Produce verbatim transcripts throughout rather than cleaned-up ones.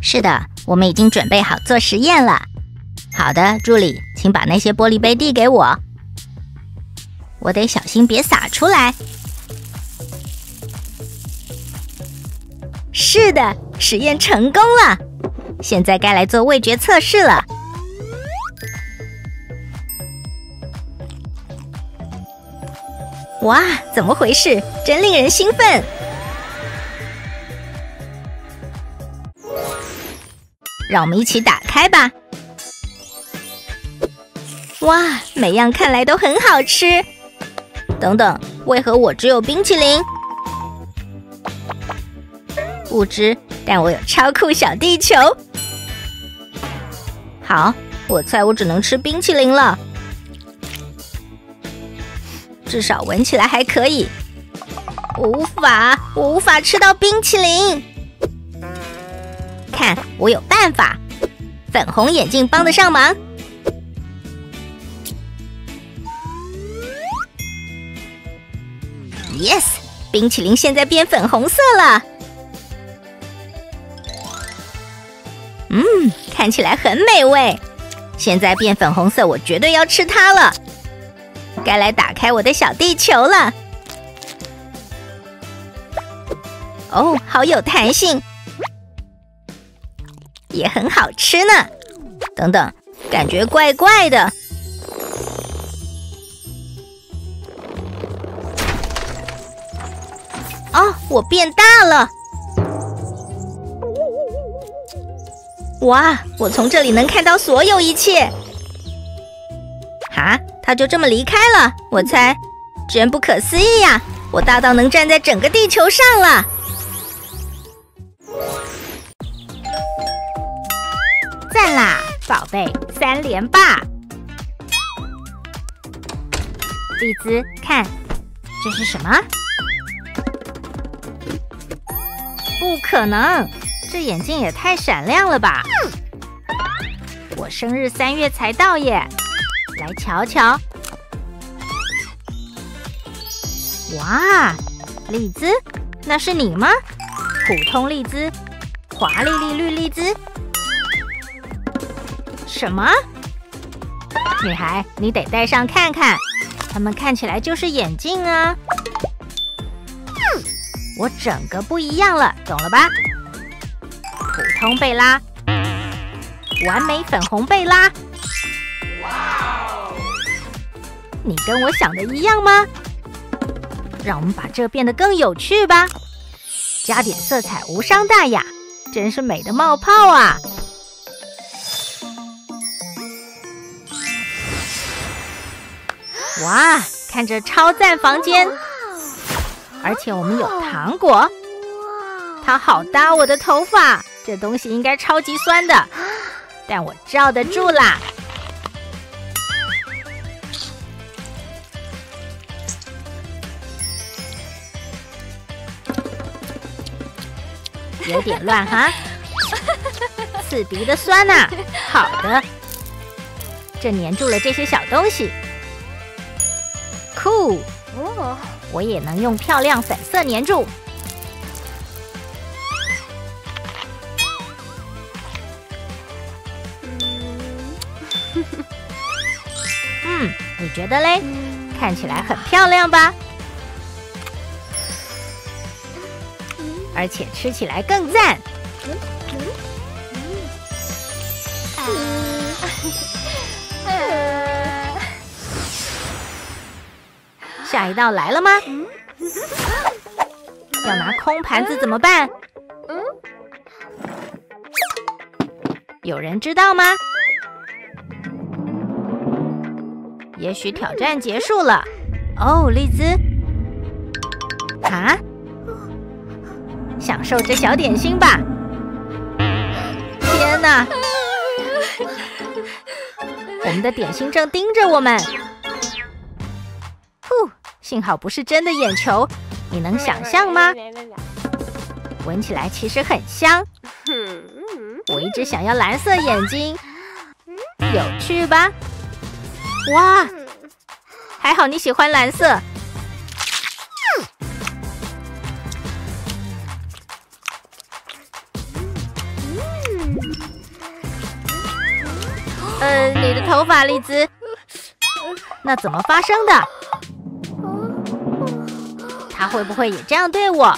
是的，我们已经准备好做实验了。好的，助理，请把那些玻璃杯递给我。我得小心别洒出来。是的，实验成功了。现在该来做味觉测试了。哇，怎么回事？真令人兴奋！让我们一起打开吧。哇，每样看来都很好吃。等等，为何我只有冰淇淋？不知，但我有超酷小地球。好，我猜我只能吃冰淇淋了。至少闻起来还可以。无法，我无法吃到冰淇淋。看，我有办法。粉红眼镜帮得上忙。Yes， 冰淇淋现在变粉红色了。嗯，看起来很美味。现在变粉红色，我绝对要吃它了。该来打开我的小地球了。哦，好有弹性，也很好吃呢。等等，感觉怪怪的。哦，我变大了！哇，我从这里能看到所有一切。哈，他就这么离开了，我猜，真不可思议呀！我大到能站在整个地球上了。赞啦，宝贝，三连霸！丽兹，看，这是什么？不可能，这眼镜也太闪亮了吧！我生日三月才到耶，来瞧瞧。哇，丽兹，那是你吗？普通丽兹，华丽丽绿丽兹。什么？女孩，你得戴上看看，它们看起来就是眼镜啊。我整个不一样了，懂了吧？普通贝拉，完美粉红贝拉。你跟我想的一样吗？让我们把这变得更有趣吧。加点色彩无伤大雅，真是美的冒泡啊！哇，看这超赞房间！而且我们有糖果，它好搭我的头发，这东西应该超级酸的，但我罩得住啦。有点乱哈，刺鼻的酸啊！好的，这粘住了这些小东西，酷！哦，我也能用漂亮粉色粘住。嗯，你觉得嘞？看起来很漂亮吧？而且吃起来更赞。下一道来了吗？要拿空盘子怎么办？有人知道吗？也许挑战结束了。哦，丽兹，啊，享受这小点心吧！天哪，我们的点心正盯着我们。呼，幸好不是真的眼球，你能想象吗？闻起来其实很香。我一直想要蓝色眼睛，有趣吧？哇，还好你喜欢蓝色。 呃，你的头发，丽兹，那怎么发生的？他会不会也这样对我？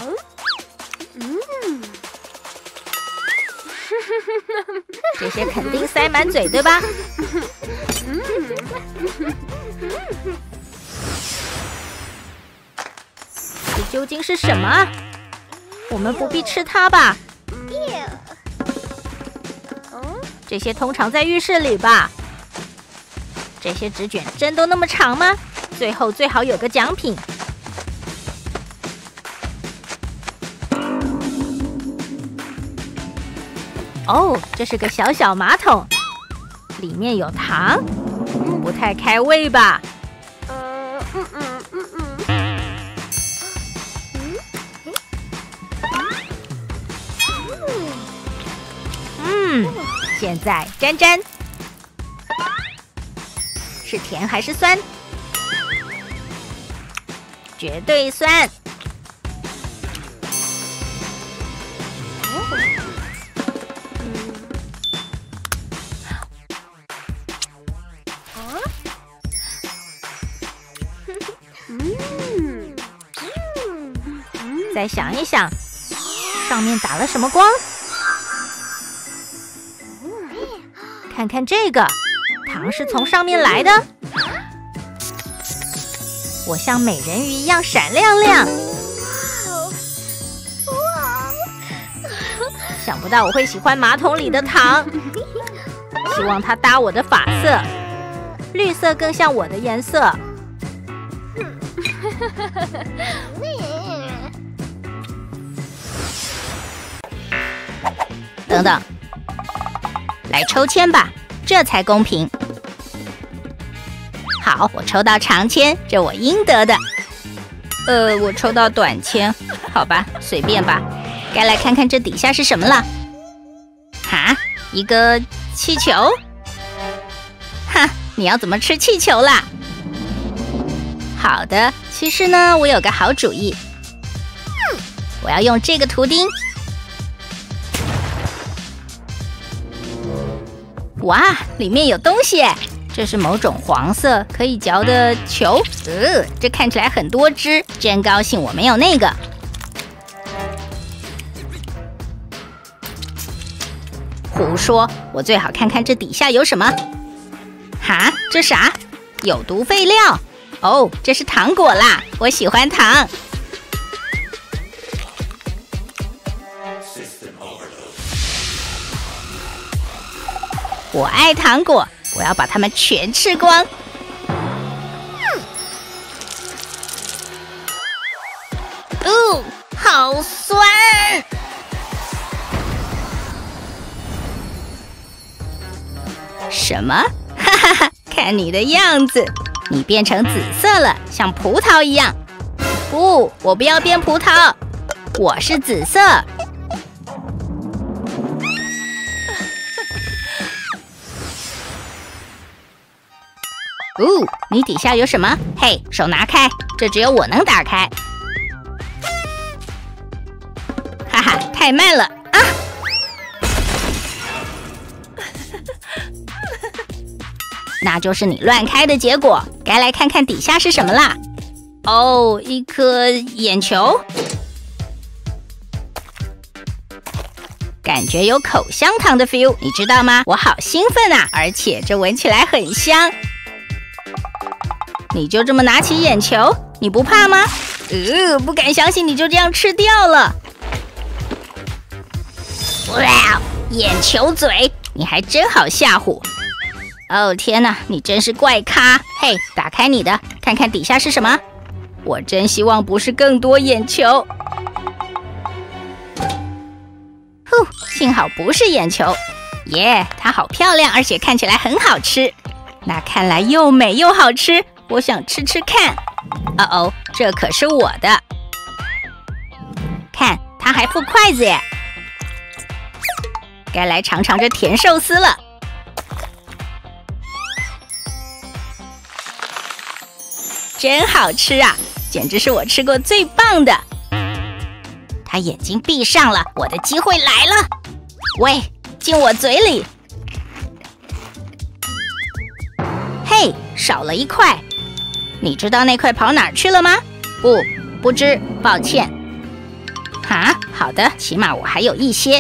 这些肯定塞满嘴，对吧？这究竟是什么啊？我们不必吃它吧？这些通常在浴室里吧？这些纸卷真都那么长吗？最后最好有个奖品。哦，这是个小小马桶，里面有糖，不太开胃吧？嗯嗯嗯嗯嗯。嗯，现在沾沾，是甜还是酸？绝对酸。再想一想，上面打了什么光？看看这个，糖是从上面来的。我像美人鱼一样闪亮亮。想不到我会喜欢马桶里的糖，希望它搭我的发色，绿色更像我的颜色。等等，来抽签吧，这才公平。好，我抽到长签，这我应得的。呃，我抽到短签，好吧，随便吧。该来看看这底下是什么了。哈，一个气球？哈，你要怎么吃气球啦？好的，其实呢，我有个好主意。我要用这个图钉。哇，里面有东西！这是某种黄色可以嚼的球。呃，这看起来很多汁，真高兴我没有那个。胡说，我最好看看这底下有什么。哈，这啥？有毒废料。哦，这是糖果啦，我喜欢糖。我爱糖果，我要把它们全吃光。哦，好酸！什么？哈哈哈！看你的样子，你变成紫色了，像葡萄一样。不，我不要变葡萄，我是紫色。哦，你底下有什么？嘿，手拿开，这只有我能打开。哈哈，太慢了啊！那就是你乱开的结果。该来看看底下是什么啦。哦，一颗眼球，感觉有口香糖的 feel， 你知道吗？我好兴奋啊！而且这闻起来很香。你就这么拿起眼球，你不怕吗？呃，不敢相信你就这样吃掉了。哇，眼球嘴，你还真好吓唬。哦天哪，你真是怪咖！嘿，打开你的，看看底下是什么。我真希望不是更多眼球。呼，幸好不是眼球。耶，它好漂亮，而且看起来很好吃。那看来又美又好吃。我想吃吃看。哦哦，这可是我的。看，它还附筷子耶。该来尝尝这甜寿司了。真好吃啊，简直是我吃过最棒的。他眼睛闭上了，我的机会来了。喂，进我嘴里。 少了一块。你知道那块跑哪儿去了吗？不，不知，抱歉。啊，好的，起码我还有一些。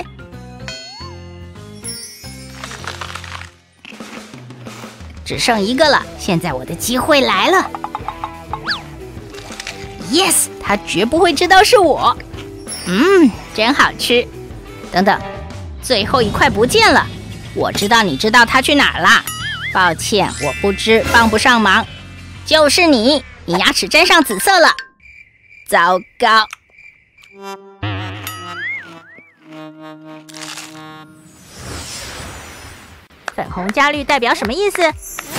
只剩一个了，现在我的机会来了。Yes， 他绝不会知道是我。嗯，真好吃。等等，最后一块不见了。我知道你知道它去哪儿啦。抱歉，我不知，帮不上忙。就是你，你牙齿沾上紫色了。糟糕。 粉红加绿代表什么意思？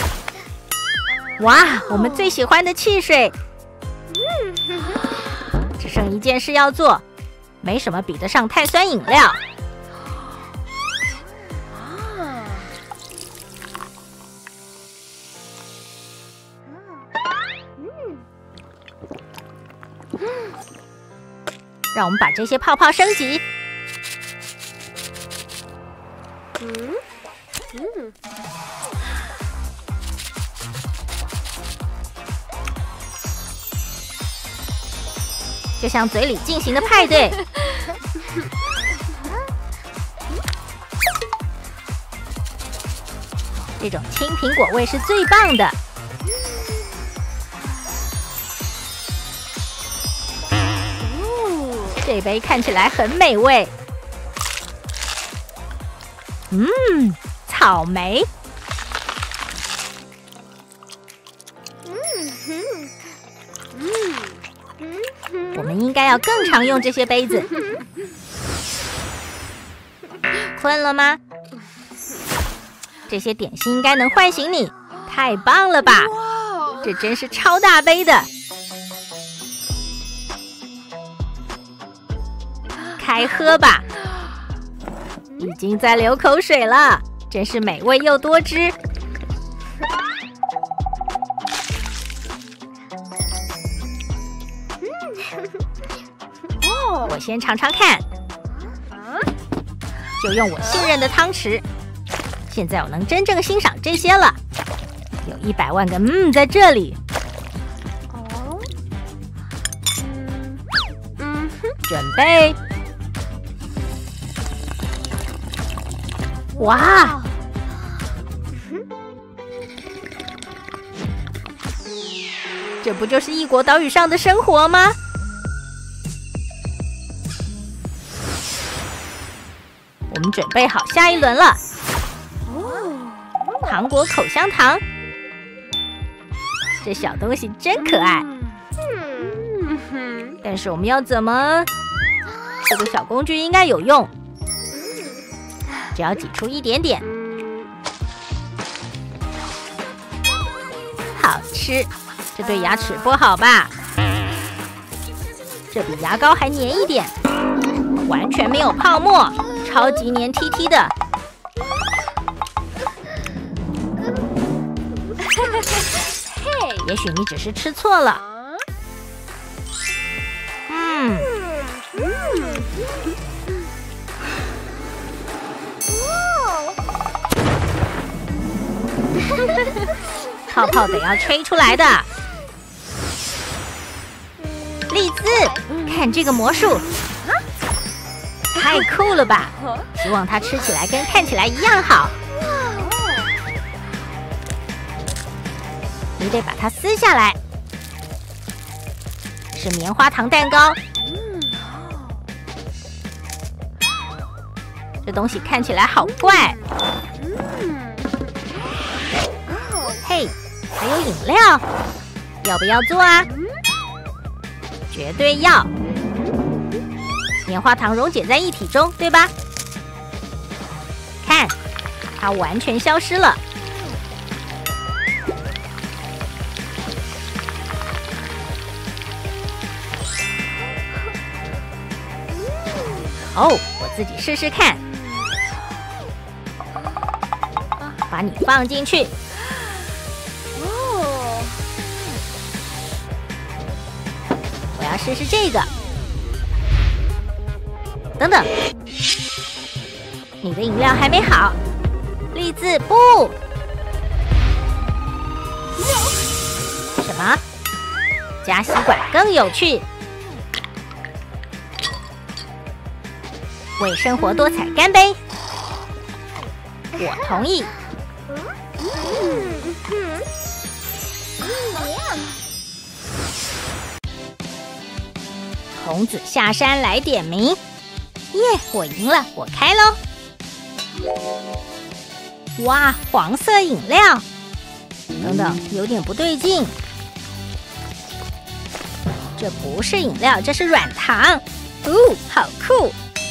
哇，我们最喜欢的汽水！只剩一件事要做，没什么比得上碳酸饮料。让我们把这些泡泡升级。嗯嗯，就像嘴里进行的派对。这种青苹果味是最棒的。这杯看起来很美味。嗯，草莓。我们应该要更常用这些杯子。困了吗？这些点心应该能唤醒你。太棒了吧！这真是超大杯的。开喝吧！已经在流口水了，真是美味又多汁。我先尝尝看，就用我信任的汤匙。现在我能真正欣赏这些了，有一百万个嗯在这里。哦，嗯，准备。哇！这不就是异国岛屿上的生活吗？我们准备好下一轮了。糖果口香糖，这小东西真可爱。但是我们要怎么？这个小工具应该有用。只要挤出一点点，好吃。这对牙齿不好吧？这比牙膏还黏一点，完全没有泡沫，超级黏 T T 的。也许你只是吃错了。嗯。泡泡得要吹出来的。丽兹，看这个魔术，太酷了吧！希望它吃起来跟看起来一样好。你得把它撕下来。是棉花糖蛋糕。这东西看起来好怪。嘿，还有饮料，要不要做啊？绝对要！棉花糖溶解在液体中，对吧？看，它完全消失了。哦，我自己试试看。把你放进去。哦，我要试试这个。等等，你的饮料还没好。丽兹，不！ 加吸管更有趣。为生活多彩干杯！我同意。孔子下山来点名，耶！我赢了，我开喽！哇，黄色饮料！等等，有点不对劲。这不是饮料，这是软糖。哦，好酷！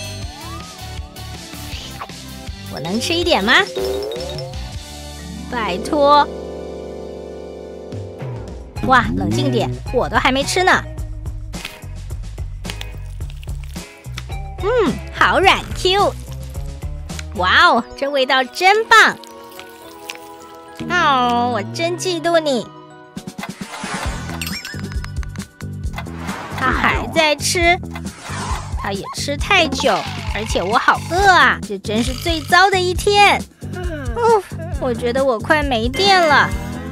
我能吃一点吗？拜托！哇，冷静点，我都还没吃呢。嗯，好软 Q！ 哇哦，这味道真棒！哦，我真嫉妒你。他还在吃，他也吃太久，而且我好饿啊！这真是最糟的一天。哦，我觉得我快没电了。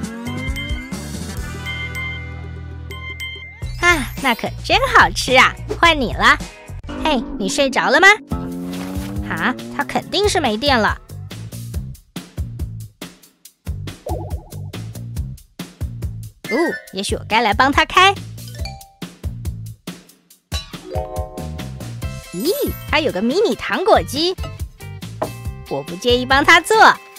啊，那可真好吃啊！换你了。嘿，你睡着了吗？啊，他肯定是没电了。哦，也许我该来帮他开。咦，他有个迷你糖果机，我不介意帮他做。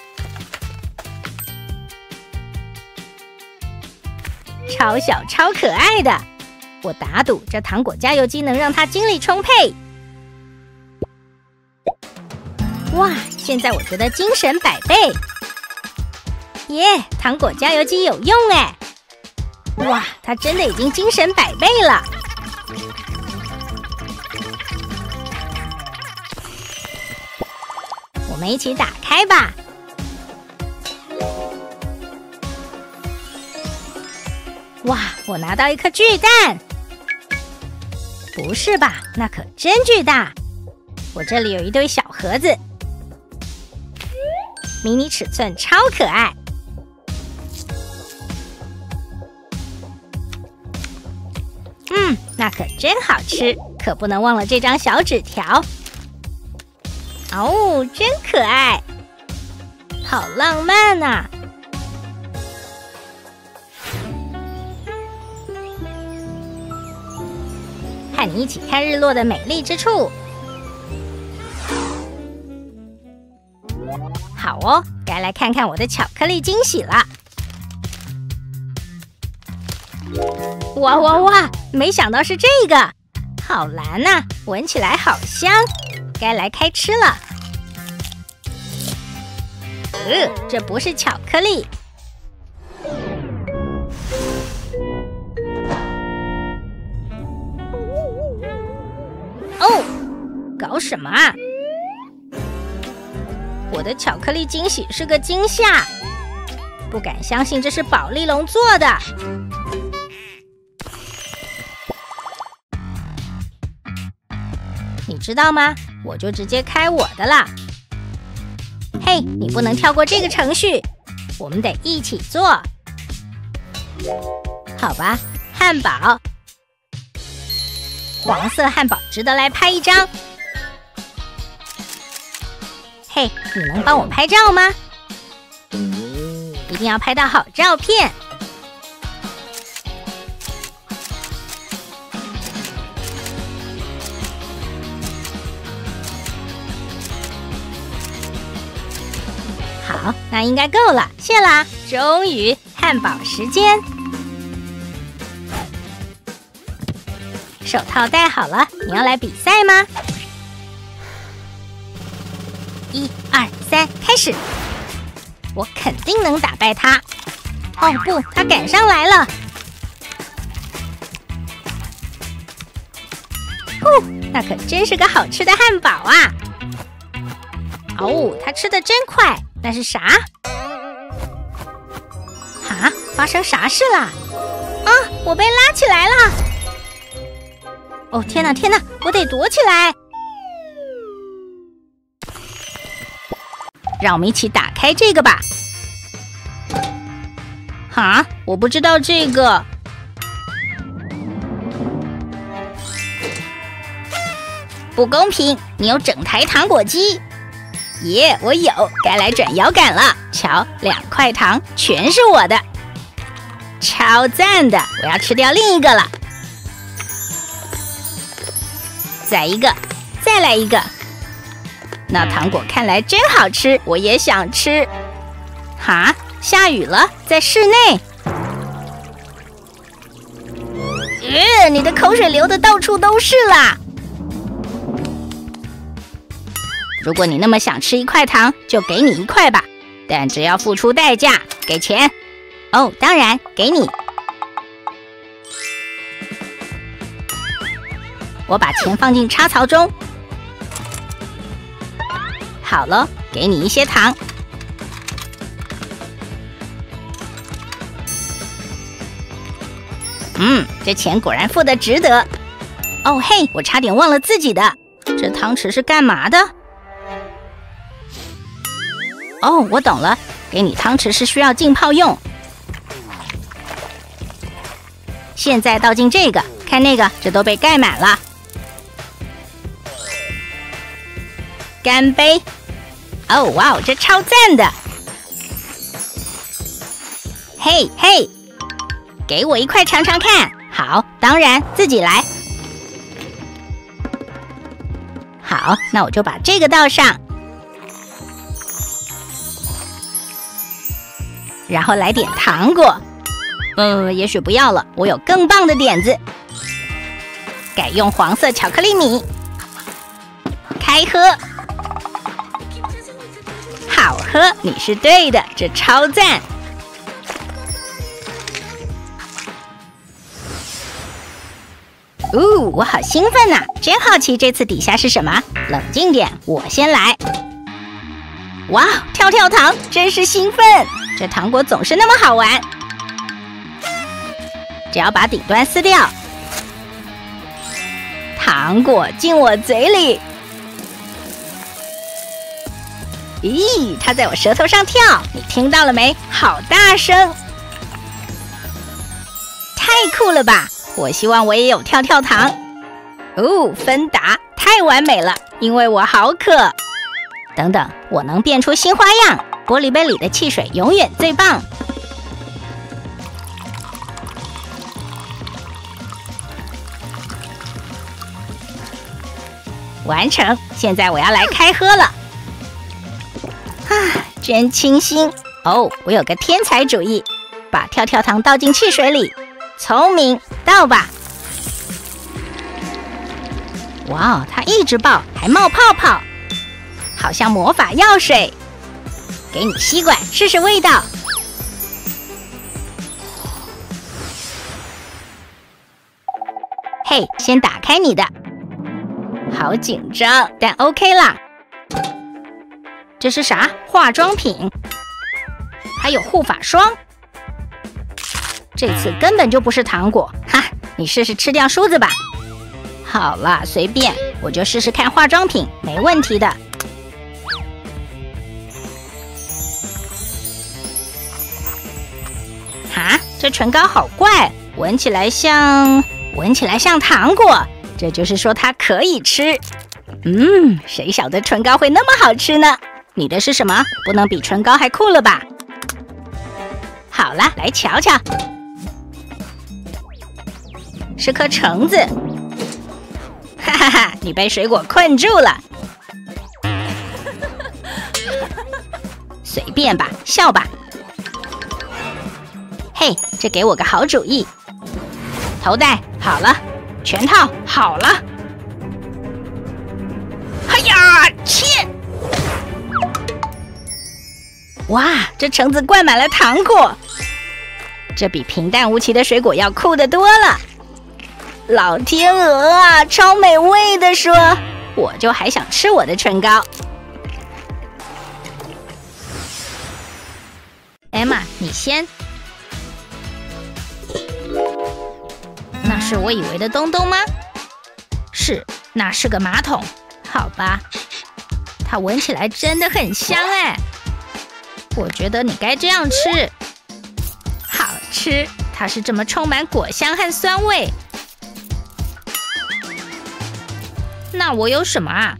超小超可爱的，我打赌这糖果加油机能让它精力充沛。哇，现在我觉得精神百倍。耶，糖果加油机有用哎！哇，它真的已经精神百倍了。我们一起打开吧。哇，我拿到一颗巨蛋！不是吧？那可真巨大！我这里有一堆小盒子，迷你尺寸超可爱。嗯，那可真好吃，可不能忘了这张小纸条。哦，真可爱，好浪漫啊！和你一起看日落的美丽之处。好哦，该来看看我的巧克力惊喜了。哇哇哇！没想到是这个，好蓝呐、啊，闻起来好香，该来开吃了。呃，这不是巧克力。哦，搞什么啊？我的巧克力惊喜是个惊吓，不敢相信这是宝丽龙做的。你知道吗？我就直接开我的啦。嘿，你不能跳过这个程序，我们得一起做。好吧，汉堡，黄色汉堡值得来拍一张。嘿，你能帮我拍照吗？一定要拍到好照片。好，那应该够了，谢啦！终于，汉堡时间。手套戴好了，你要来比赛吗？一二三，开始！我肯定能打败他。哦不，他赶上来了！呼，那可真是个好吃的汉堡啊！哦，他吃的真快，那是啥？啊，发生啥事啦？啊，我被拉起来了！哦天哪天哪，我得躲起来！让我们一起打开这个吧。哈，我不知道这个。 不公平！你有整台糖果机。耶，我有，该来转摇杆了。瞧，两块糖全是我的，超赞的！我要吃掉另一个了。再一个，再来一个。那糖果看来真好吃，我也想吃。哈，下雨了，在室内。呃，你的口水流得到处都是啦！如果你那么想吃一块糖，就给你一块吧，但只要付出代价，给钱。哦，当然，给你。我把钱放进插槽中。好了，给你一些糖。嗯，这钱果然付得值得。哦嘿，我差点忘了自己的，这汤匙是干嘛的？哦，我懂了，给你汤匙是需要浸泡用。现在倒进这个，看那个，这都被盖满了。干杯！哦，哇哦，这超赞的！嘿嘿。给我一块尝尝看。好，当然自己来。好，那我就把这个倒上，然后来点糖果。嗯，也许不要了，我有更棒的点子，改用黄色巧克力米。开喝，好喝，你是对的，这超赞。哦，我好兴奋呐、啊！真好奇这次底下是什么。冷静点，我先来。哇，跳跳糖，真是兴奋！这糖果总是那么好玩。只要把顶端撕掉，糖果进我嘴里。咦，它在我舌头上跳，你听到了没？好大声！太酷了吧！我希望我也有跳跳糖。哦，芬达，太完美了，因为我好渴。等等，我能变出新花样。玻璃杯里的汽水永远最棒。完成，现在我要来开喝了。啊，真清新。哦，我有个天才主意，把跳跳糖倒进汽水里。聪明，倒吧！哇哦，它一直爆，还冒泡泡，好像魔法药水。给你吸管试试味道。嘿，先打开你的。好紧张，但 OK 啦。这是啥？化妆品，还有护发霜。这次根本就不是糖果，哈！你试试吃掉梳子吧。好啦，随便，我就试试看化妆品，没问题的。哈，这唇膏好怪，闻起来像……闻起来像糖果，这就是说它可以吃。嗯，谁晓得唇膏会那么好吃呢？你的是什么？不能比唇膏还酷了吧？好啦，来瞧瞧。是颗橙子，哈哈哈！你被水果困住了。随便吧，笑吧。嘿，这给我个好主意。头戴好了，全套好了。哎呀，切！哇，这橙子灌满了糖果，这比平淡无奇的水果要酷得多了。老天鹅啊，超美味的说，我就还想吃我的唇膏。Emma， 你先。那是我以为的东东吗？是，那是个马桶。好吧，它闻起来真的很香哎。我觉得你该这样吃，好吃。它是这么充满果香和酸味。那那我有什么啊？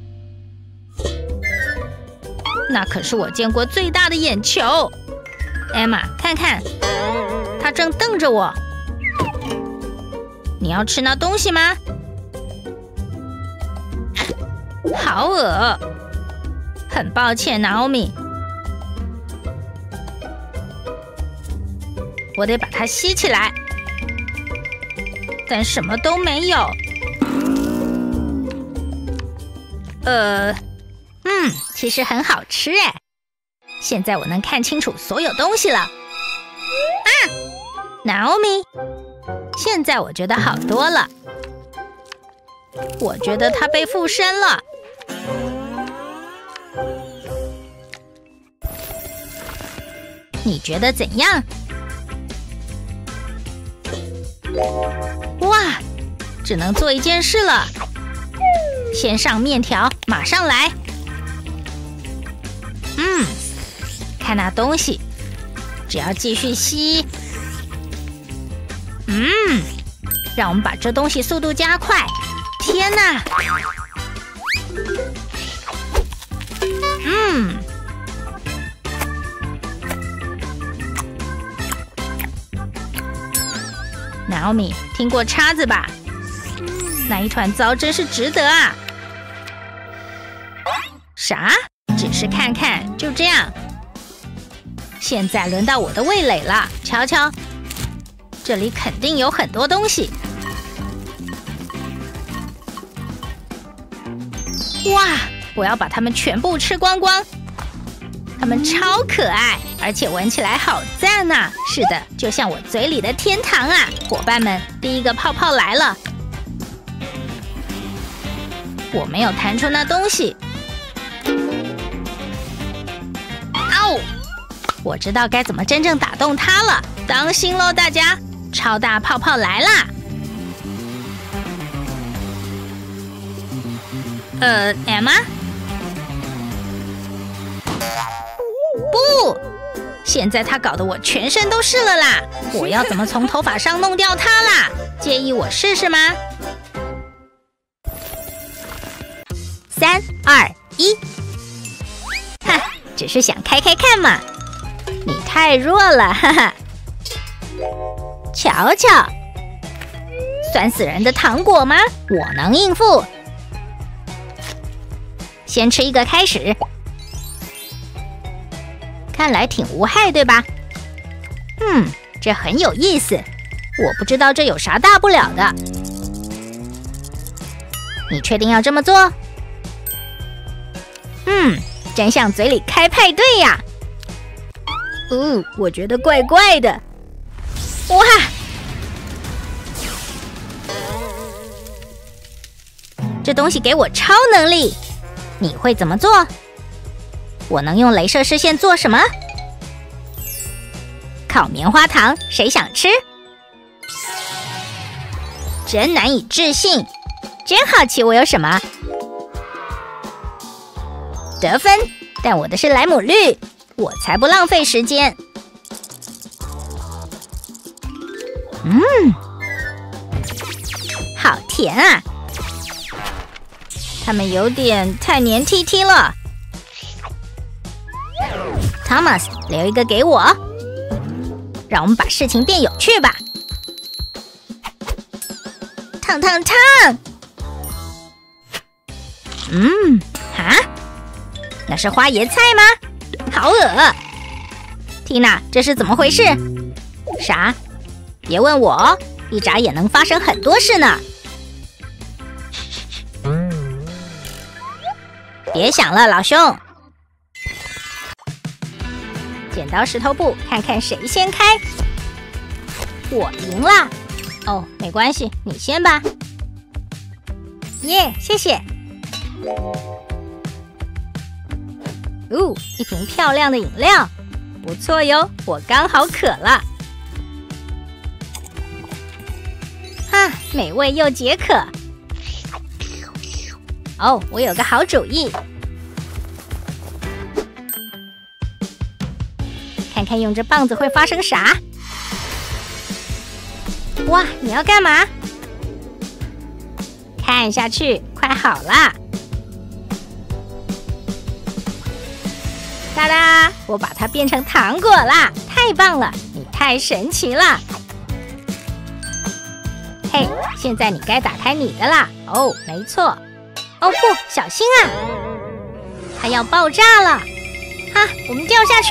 那可是我见过最大的眼球。艾玛，看看，它正瞪着我。你要吃那东西吗？好恶！很抱歉，娜欧米，我得把它吸起来，但什么都没有。呃，嗯，其实很好吃哎。现在我能看清楚所有东西了。啊，娜欧米，现在我觉得好多了。我觉得它被附身了。你觉得怎样？哇，只能做一件事了。先上面条，马上来。嗯，看那东西，只要继续吸。嗯，让我们把这东西速度加快。天哪！嗯。娜欧米，听过叉子吧？那一团糟真是值得啊！啥？只是看看，就这样。现在轮到我的味蕾了，瞧瞧，这里肯定有很多东西。哇！我要把它们全部吃光光。它们超可爱，而且闻起来好赞啊！是的，就像我嘴里的天堂啊！伙伴们，第一个泡泡来了。我没有弹出那东西。嗷！我知道该怎么真正打动它了。当心喽，大家！超大泡泡来啦！呃，艾玛？不！现在它搞得我全身都是了啦！我要怎么从头发上弄掉它啦？介意我试试吗？三二一！哈，只是想开开看嘛。你太弱了，哈哈！瞧瞧，酸死人的糖果吗？我能应付。先吃一个开始。看来挺无害，对吧？嗯，这很有意思。我不知道这有啥大不了的。你确定要这么做？嗯，真像嘴里开派对呀。哦，我觉得怪怪的。哇！这东西给我超能力，你会怎么做？我能用雷射视线做什么？烤棉花糖，谁想吃？真难以置信，真好奇我有什么？得分，但我的是莱姆绿，我才不浪费时间。嗯，好甜啊！它们有点太黏 T T 了。Thomas， 留一个给我，让我们把事情变有趣吧。烫烫烫！嗯，哈，那是花椰菜吗？好恶！缇娜，这是怎么回事？啥？别问我，一眨眼能发生很多事呢。别想了，老兄。剪刀石头布，看看谁先开。我赢了。哦，没关系，你先吧。耶，谢谢。哦，一瓶漂亮的饮料，不错哟，我刚好渴了。啊，美味又解渴。哦，我有个好主意。看看用这棒子会发生啥？哇，你要干嘛？看下去，快快好了。哒哒，我把它变成糖果啦！太棒了，你太神奇了。嘿，现在你该打开你的啦。哦，没错。哦不，小心啊！它要爆炸了！啊，我们掉下去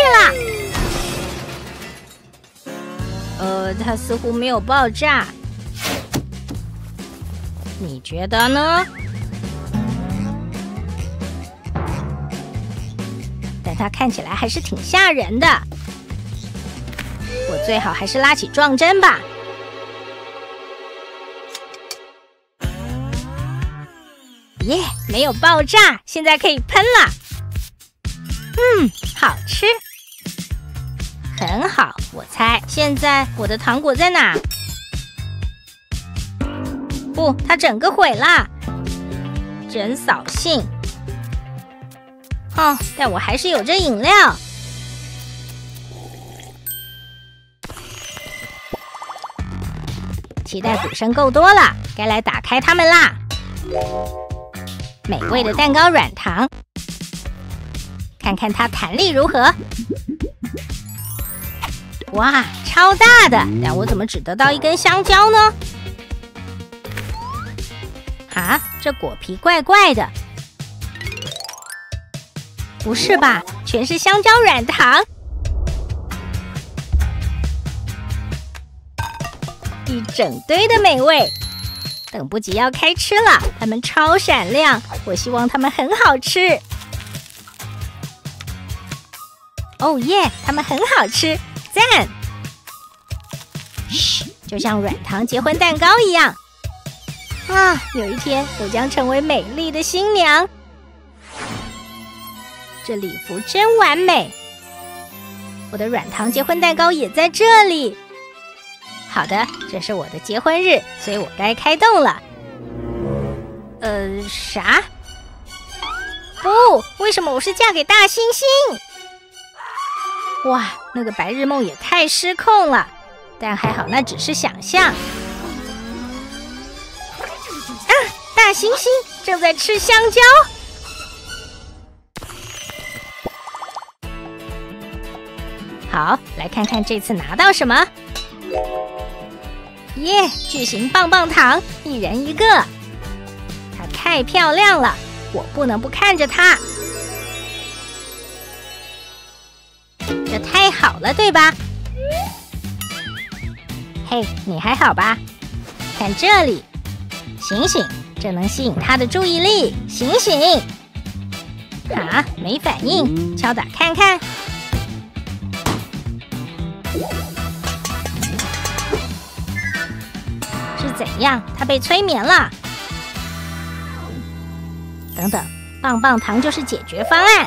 了。呃，它似乎没有爆炸。你觉得呢？但它看起来还是挺吓人的。我最好还是拉起撞针吧。耶，没有爆炸，现在可以喷了。嗯，好吃，很好。我猜现在我的糖果在哪？不，它整个毁了，真扫兴。哦，但我还是有这饮料。期待鼓声够多了，该来打开它们啦。美味的蛋糕软糖，看看它弹力如何。哇，超大的！但我怎么只得到一根香蕉呢？啊，这果皮怪怪的。不是吧？全是香蕉软糖，一整堆的美味。等不及要开吃了，它们超闪亮，我希望它们很好吃。哦耶，它们很好吃，赞！嘘，就像软糖结婚蛋糕一样。啊，有一天我将成为美丽的新娘。这礼服真完美，我的软糖结婚蛋糕也在这里。好的，这是我的结婚日，所以我该开动了。呃，啥？不，为什么我是嫁给大猩猩？哇，那个白日梦也太失控了，但还好那只是想象。啊，大猩猩正在吃香蕉。好，来看看这次拿到什么。耶，巨型棒棒糖，一人一个。它太漂亮了，我不能不看着它。这太好了，对吧？嘿，你还好吧？看这里，醒醒，这能吸引他的注意力。醒醒！啊，没反应，敲打看看。是怎样？他被催眠了。等等，棒棒糖就是解决方案。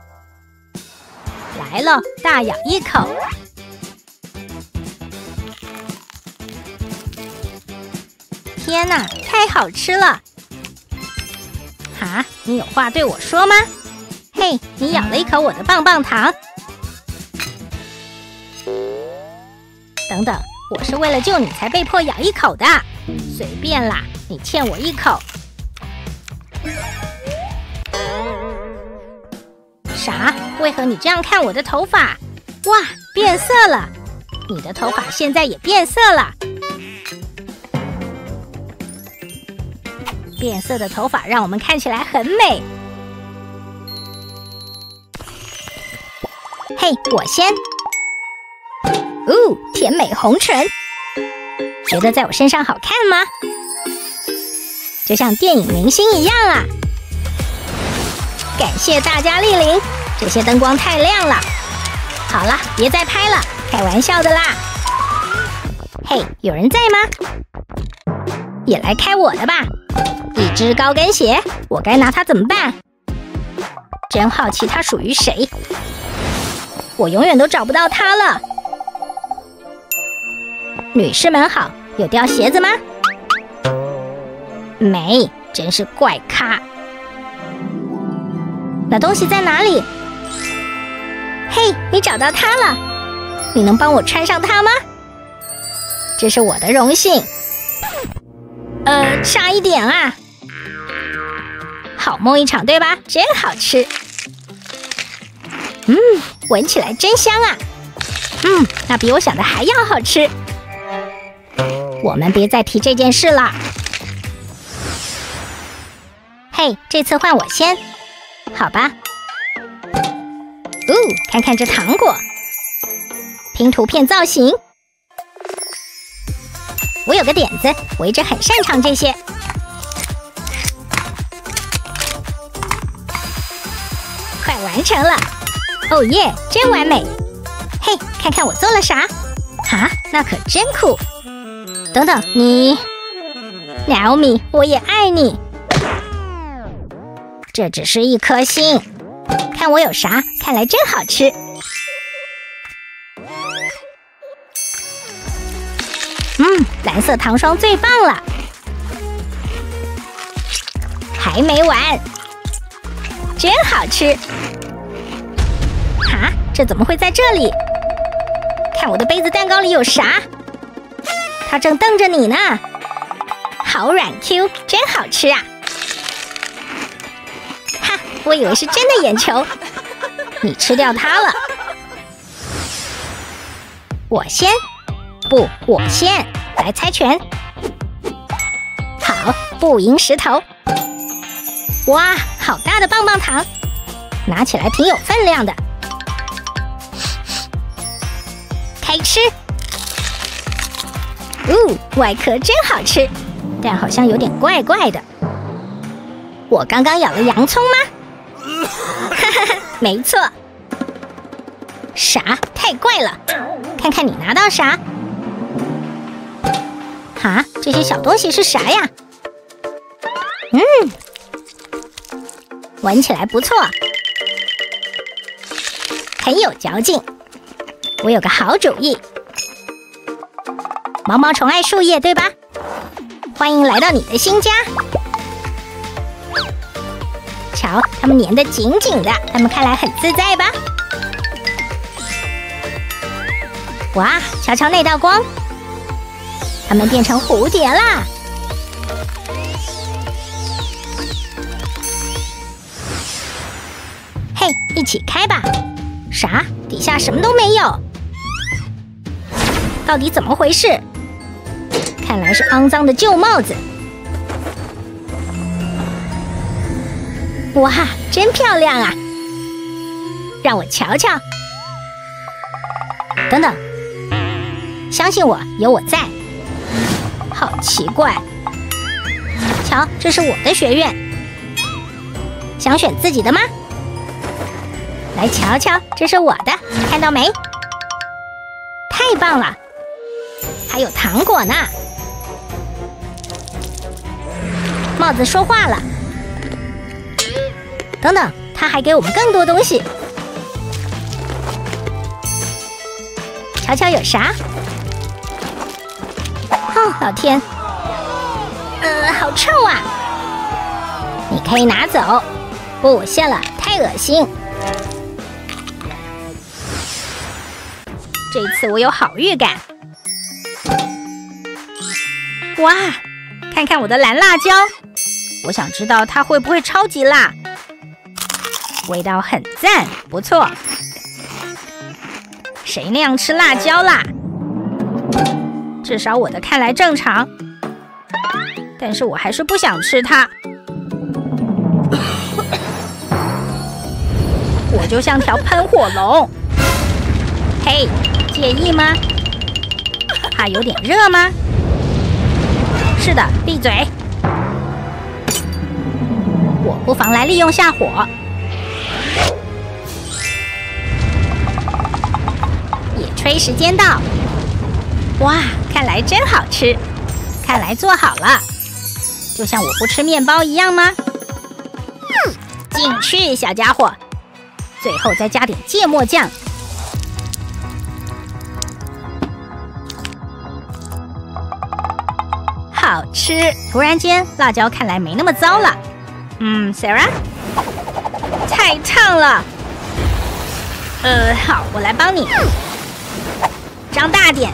来了，大咬一口。天哪，太好吃了！哈，你有话对我说吗？嘿，你咬了一口我的棒棒糖。等等，我是为了救你才被迫咬一口的。随便啦，你欠我一口。啥？为何你这样看我的头发？哇，变色了！你的头发现在也变色了。变色的头发让我们看起来很美。嘿，我先。哦，甜美红唇，觉得在我身上好看吗？就像电影明星一样啊！感谢大家莅临，这些灯光太亮了。好了，别再拍了，开玩笑的啦。嘿，有人在吗？也来开我的吧。一只高跟鞋，我该拿它怎么办？真好奇它属于谁。我永远都找不到它了。女士们好，有掉鞋子吗？没，真是怪咖。那东西在哪里？嘿，你找到它了，你能帮我穿上它吗？这是我的荣幸。呃，差一点啊。 好梦一场，对吧？真好吃。嗯，闻起来真香啊。嗯，那比我想的还要好吃。我们别再提这件事了。嘿，这次换我先，好吧？哦，看看这糖果，拼图片造型。我有个点子，我一直很擅长这些。快完成了！哦耶，真完美！嘿，看看我做了啥？哈，那可真酷！等等，你 ，Naomi， 我也爱你。这只是一颗心，看我有啥？看来真好吃。嗯，蓝色糖霜最棒了。还没完，真好吃。哈，这怎么会在这里？看我的杯子蛋糕里有啥？它正瞪着你呢。好软 Q， 真好吃啊！哈，我以为是真的眼球。你吃掉它了。我先，不，我先来猜拳。好，不赢石头。哇，好大的棒棒糖，拿起来挺有分量的。开吃。哦，外壳真好吃，但好像有点怪怪的。我刚刚咬了洋葱吗？哈哈哈，没错。啥？太怪了！看看你拿到啥？哈，这些小东西是啥呀？嗯，闻起来不错，很有嚼劲。我有个好主意。毛毛虫爱树叶，对吧？欢迎来到你的新家。瞧，它们粘得紧紧的，它们看来很自在吧？哇，瞧瞧那道光，它们变成蝴蝶啦！嘿，一起开吧！啥？底下什么都没有？到底怎么回事？看来是肮脏的旧帽子。哇，真漂亮啊！让我瞧瞧。等等，相信我，有我在。好奇怪，瞧，这是我的学院。想选自己的吗？来瞧瞧，这是我的，看到没？太棒了！还有糖果呢。帽子说话了。等等，他还给我们更多东西。瞧瞧有啥？哦，老天，呃，好臭啊！你可以拿走。不，谢了，太恶心。这次我有好预感。哇，看看我的蓝辣椒，我想知道它会不会超级辣。味道很赞，不错。谁那样吃辣椒啦？至少我的看来正常，但是我还是不想吃它。我就像条喷火龙。嘿，介意吗？它有点热吗？是的，闭嘴。我不妨来利用下火。野炊时间到。哇，看来真好吃。看来做好了，就像我不吃面包一样吗？进去，小家伙。最后再加点芥末酱。好吃！突然间，辣椒看来没那么糟了。嗯 ，Sarah， 太烫了。呃，好，我来帮你。张大点。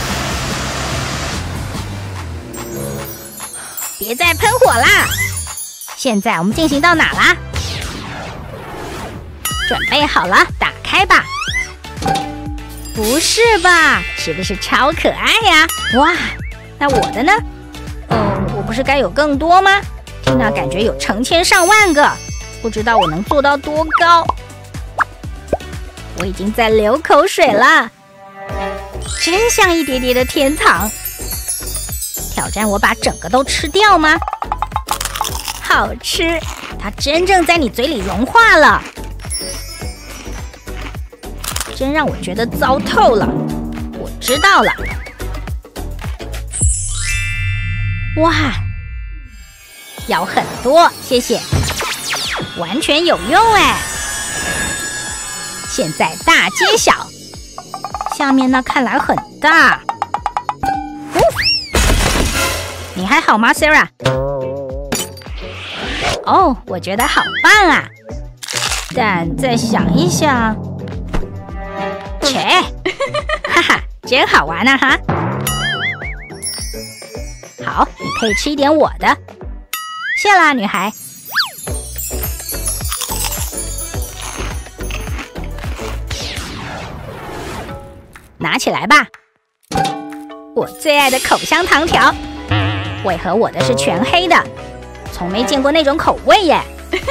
别再喷火啦！ 现在我们进行到哪啦？准备好了，打开吧。不是吧？是不是超可爱呀？哇，那我的呢？嗯，我不是该有更多吗？缇娜感觉有成千上万个，不知道我能做到多高。我已经在流口水了，真像一叠叠的天堂。挑战我把整个都吃掉吗？好吃，它真正在你嘴里融化了，真让我觉得糟透了。我知道了。哇，要很多，谢谢，完全有用哎！现在大揭晓，下面那看来很大。哦，你还好吗 ，Sarah？ 哦，我觉得好棒啊！但再想一想，切，哈哈，真好玩啊哈！好，你可以吃一点我的。谢啦，女孩。拿起来吧，我最爱的口香糖条。为何我的是全黑的？从没见过那种口味耶！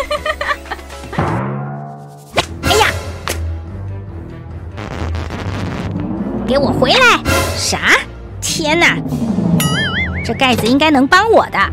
哎呀，给我回来！啥？天哪！这盖子应该能帮我的。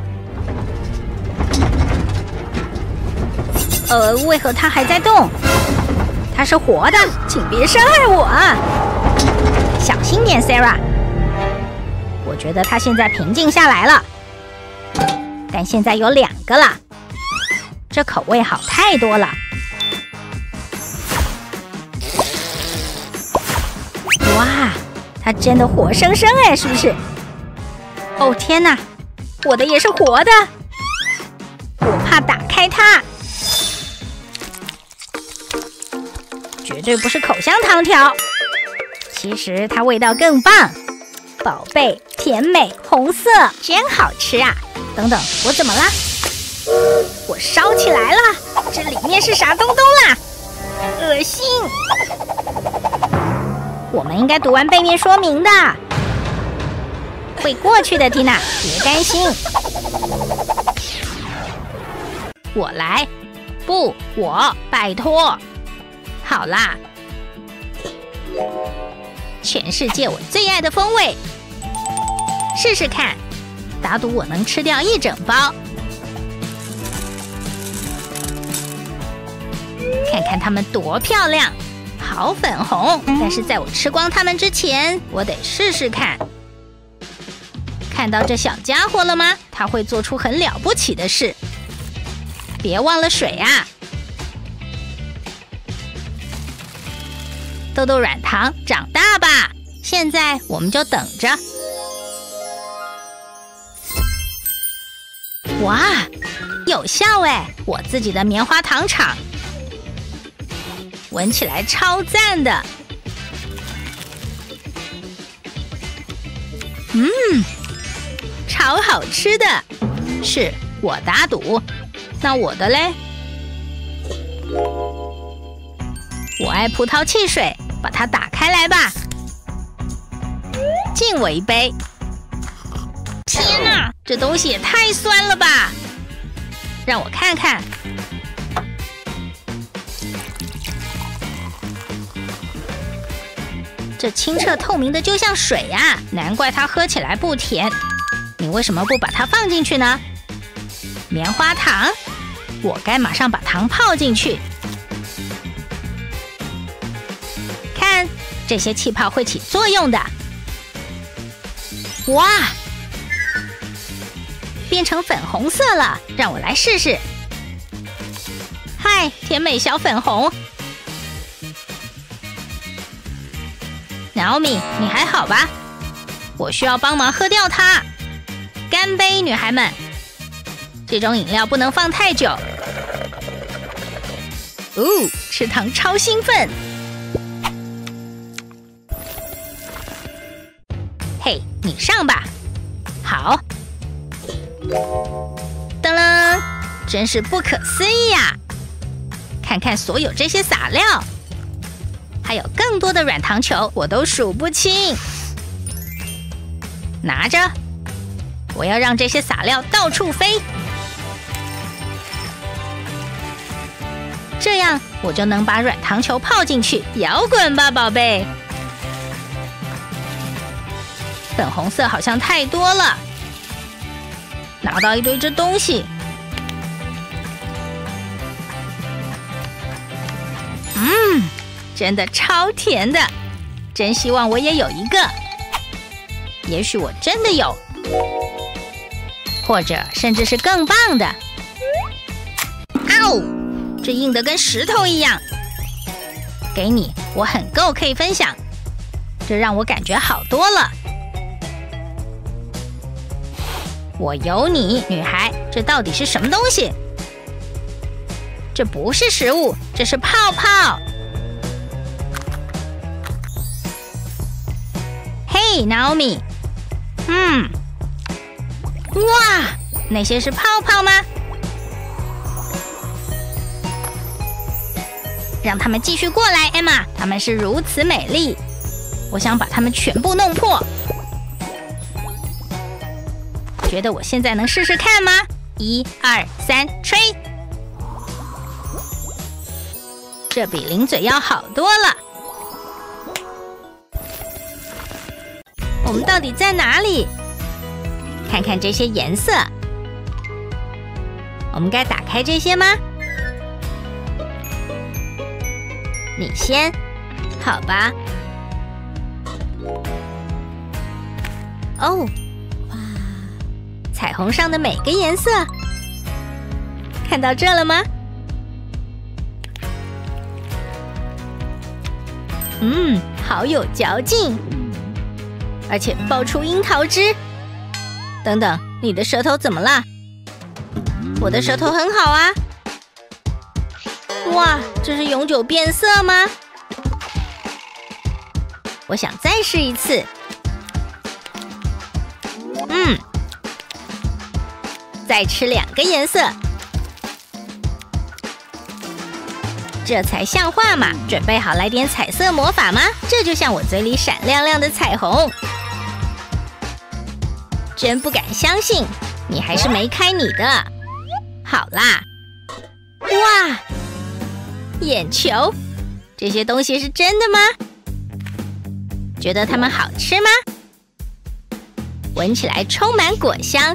呃，为何它还在动？它是活的，请别伤害我啊！小心点 ，Sarah。我觉得它现在平静下来了，但现在有两个了。这口味好太多了。哇，它真的活生生哎，是不是？哦天哪，我的也是活的，我怕打开它。绝对不是口香糖条，其实它味道更棒。宝贝，甜美，红色，真好吃啊！等等，我怎么啦？我烧起来了，这里面是啥东东啦？恶心！我们应该读完背面说明的。会过去的，缇娜，别担心。我来，不，我，拜托。好啦，全世界我最爱的风味，试试看，打赌我能吃掉一整包。看看它们多漂亮，好粉红。但是在我吃光它们之前，我得试试看。看到这小家伙了吗？它会做出很了不起的事。别忘了水啊！豆豆软糖，长大吧！现在我们就等着。哇，有效哎！我自己的棉花糖厂，闻起来超赞的。嗯，超好吃的。是我打赌，那我的嘞？我爱葡萄汽水，把它打开来吧。敬我一杯。天哪，这东西也太酸了吧！让我看看。这清澈透明的就像水呀，难怪它喝起来不甜。你为什么不把它放进去呢？棉花糖，我该马上把糖泡进去。看，这些气泡会起作用的。哇，变成粉红色了，让我来试试。嗨，甜美小粉红。Naomi，你还好吧？我需要帮忙喝掉它。干杯，女孩们！这种饮料不能放太久。哦，吃糖超兴奋！嘿，你上吧。好。噔噔， 真是不可思议呀！看看所有这些撒料，还有更多的软糖球，我都数不清。拿着，我要让这些撒料到处飞，这样我就能把软糖球泡进去。摇滚吧，宝贝！粉红色好像太多了，拿到一堆这东西。嗯，真的超甜的，真希望我也有一个。也许我真的有，或者甚至是更棒的。嗷！这硬得跟石头一样。给你，我很够可以分享，这让我感觉好多了。我有你，女孩，这到底是什么东西？这不是食物，这是泡泡。嘿 ，Naomi， 嗯，哇，那些是泡泡吗？让他们继续过来 ，Emma， 他们是如此美丽，我想把它们全部弄破。觉得我现在能试试看吗？一二三，吹！这比零嘴要好多了。我们到底在哪里？看看这些颜色，我们该打开这些吗？你先，好吧。哦。彩虹上的每个颜色，看到这了吗？嗯，好有嚼劲，而且爆出樱桃汁。等等，你的舌头怎么了？我的舌头很好啊。哇，这是永久变色吗？我想再试一次。嗯。再吃两个颜色，这才像话嘛！准备好来点彩色魔法吗？这就像我嘴里闪亮亮的彩虹，真不敢相信，你还是没开你的。好啦，哇，眼球，这些东西是真的吗？觉得它们好吃吗？闻起来充满果香。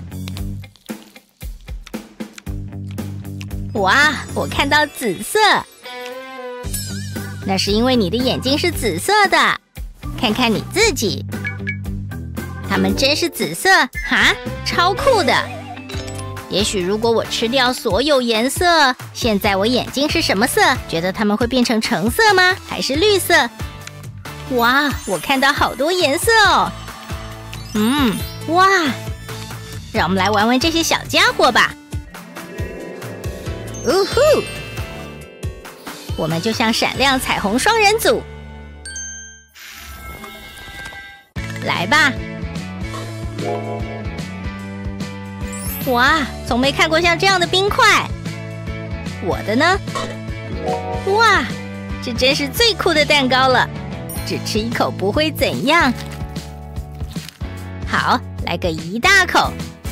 哇，我看到紫色，那是因为你的眼睛是紫色的。看看你自己，它们真是紫色哈，超酷的。也许如果我吃掉所有颜色，现在我眼睛是什么色？觉得它们会变成橙色吗？还是绿色？哇，我看到好多颜色哦。嗯，哇，让我们来玩玩这些小家伙吧。呜呼！我们就像闪亮彩虹双人组，来吧！哇，从没看过像这样的冰块。我的呢？哇，这真是最酷的蛋糕了！只吃一口不会怎样。好，来个一大口。